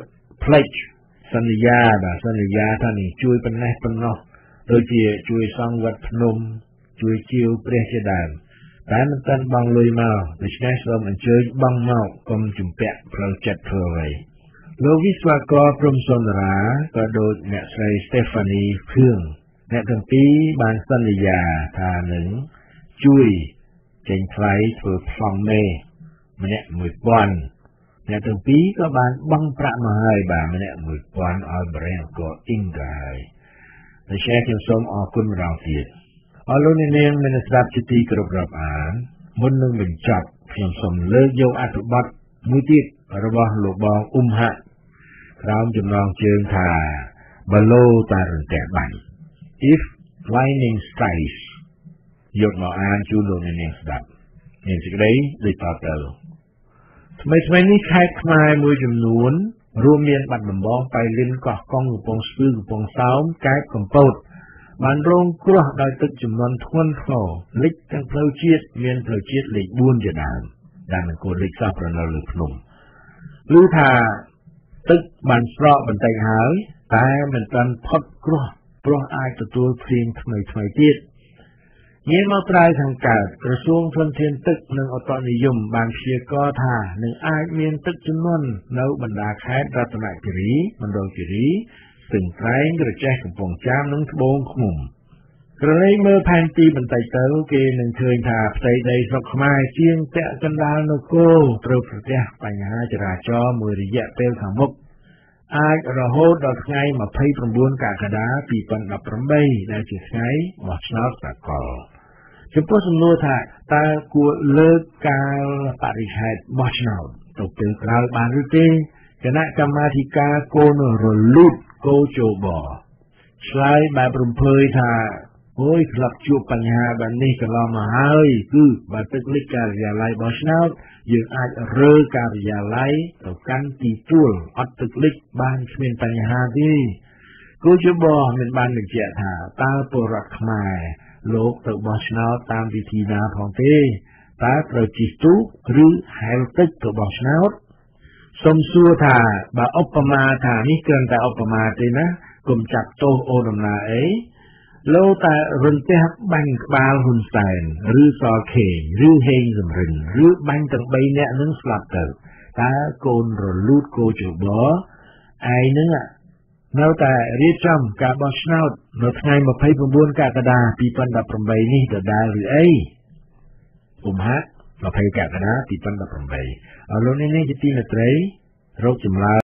pledge សន្យាបាទសន្យាថានឹងជួយប៉ុណ្ណេះប៉ុណ្ណោះដូចជាជួយសង់វត្តភ្នំជួយជាវព្រះជាដើមតែមិនទាន់បងលុយមកដូច្នេះសូមអញ្ជើញបងមកកុំជំពាក់ផ្លូវចិត្តធ្វើអ្វីលោកវិស្វករព្រំសុន្ទរាក៏ដូចអ្នកស្រី Stephanie ភឿងអ្នកទាំងពីរបានសន្យាថានឹងជួយចេញថ្លៃធ្វើប្លង់មេម្នាក់ មួយពាន់ អ្នកទាំងពីរក៏បានបង់ប្រាក់មកហើយបាទម្នាក់ មួយពាន់ ឲ្យបរិយាអង្គរអ៊ីងកាហើយដូច្នេះខ្ញុំសូមអរគុណម្ដងទៀតអរលោកអ្នកនាងមានស្ដាប់ជាទីគោរពរាប់អានមុននឹងបញ្ចប់ខ្ញុំសូមលើកយកអត្ថបទមួយទៀតរបស់លោកបងអ៊ុំហាក់ក្រោមចំណងជើងថាបឡូតារន្ទះបាញ់ If lightning strikes យកមកអានជូនលោកអ្នកនាងស្ដាប់មានសេចក្តីដូចតទៅថ្មីថ្មីនេះខេត្តខ្មែរមួយចំនួនរួមមានបាត់ដំបងបៃលិនកោះកុងកំពង់ស្ពឺកំពង់សោមកែបកំពតបានរងគ្រោះដោយទឹកជំនន់ធ្ងន់ធ្ងរលិចទាំងផ្លូវជាតិមានផ្លូវជាតិលេខបួនជាដើមដែលមិនគួរលិចសោះប្រនៅលើភ្នំឮថាទឹកបានស្រកបន្តិចហើយតែមិនទាន់ផុតគ្រោះព្រោះអាចទទួលភ្លៀងថ្មីថ្មីទៀតងាកមកក្រៅខាងកើតក្រសួងធនធានទឹកនិងឧតុនិយមបានព្យាករណ៍ថានឹងអាចមានទឹកជំនន់នៅបណ្ដាខេត្តរតនគិរីមណ្ឌលគិរីស្ទឹងត្រែងក្រចេះកំពង់ចាមនិងត្បូងឃ្មុំក្រឡេកមើលផែនទីបន្តិចទៅគេនឹងឃើញថាផ្ទៃដីស្រុកខ្មែរជាងពាក់កណ្ដាលនគរត្រូវប្រទះបញ្ហាចរាចរណ៍មួយរយៈពេលខាងមុខអាចរហូតដល់ថ្ងៃម្ភៃប្រាំកក្កដាពីរពាន់ដប់ប្រាំបីដែលជាថ្ងៃបោះឆ្នោតសកលចំពោះសំណួរថាតើគួរលើកការបរិច្ឆេទបោះឆ្នោតទៅពេលក្រោយបានឬទេគណៈកម្មាធិការកូនរលូតកោជបឆ្លើយបែបរំភើយថាអូយធ្លាប់ជួបបញ្ហាបែបនេះកន្លងមកហើយគឺបើទឹកលិចការិយាល័យបោះឆ្នោតយើងអាចរើការិយាល័យទៅកាន់ទីទួលអត់ទឹកលិចបានគ្មានបញ្ហាទេគូជបមិនបានបញ្ជាក់ថាតើពលរដ្ឋខ្មែរលោកទៅបោះឆ្នោតតាមវិធីណាផងទេតើត្រូវជិះទូកឬហែលទឹកទៅបោះឆ្នោតសូមសួរថាបើឧបមាថានេះគ្រាន់តែឧបមាទេណាកុំចាប់ទោសអូដំណើរអីលោតែរន្ទះបាញ់ក្បាលហ៊ុនសែនឬសលខេងឬហេងសំរិនឬបាញ់ទាំងបីនាក់នឹងស្លាប់ទៅតើកូនរលូតកោជបឯនឹងនៅតែរៀបចំការបោះឆ្នោតនៅថ្ងៃម្ភៃប្រាំបួនកក្កដាពីរពាន់ដប់ប្រាំបីនេះដដែលឬអីពុំហាក់ម្ភៃកក្កដាពីរពាន់ដប់ប្រាំបីអរលោកនេះជាទីមេត្រីរោគចម្លើយ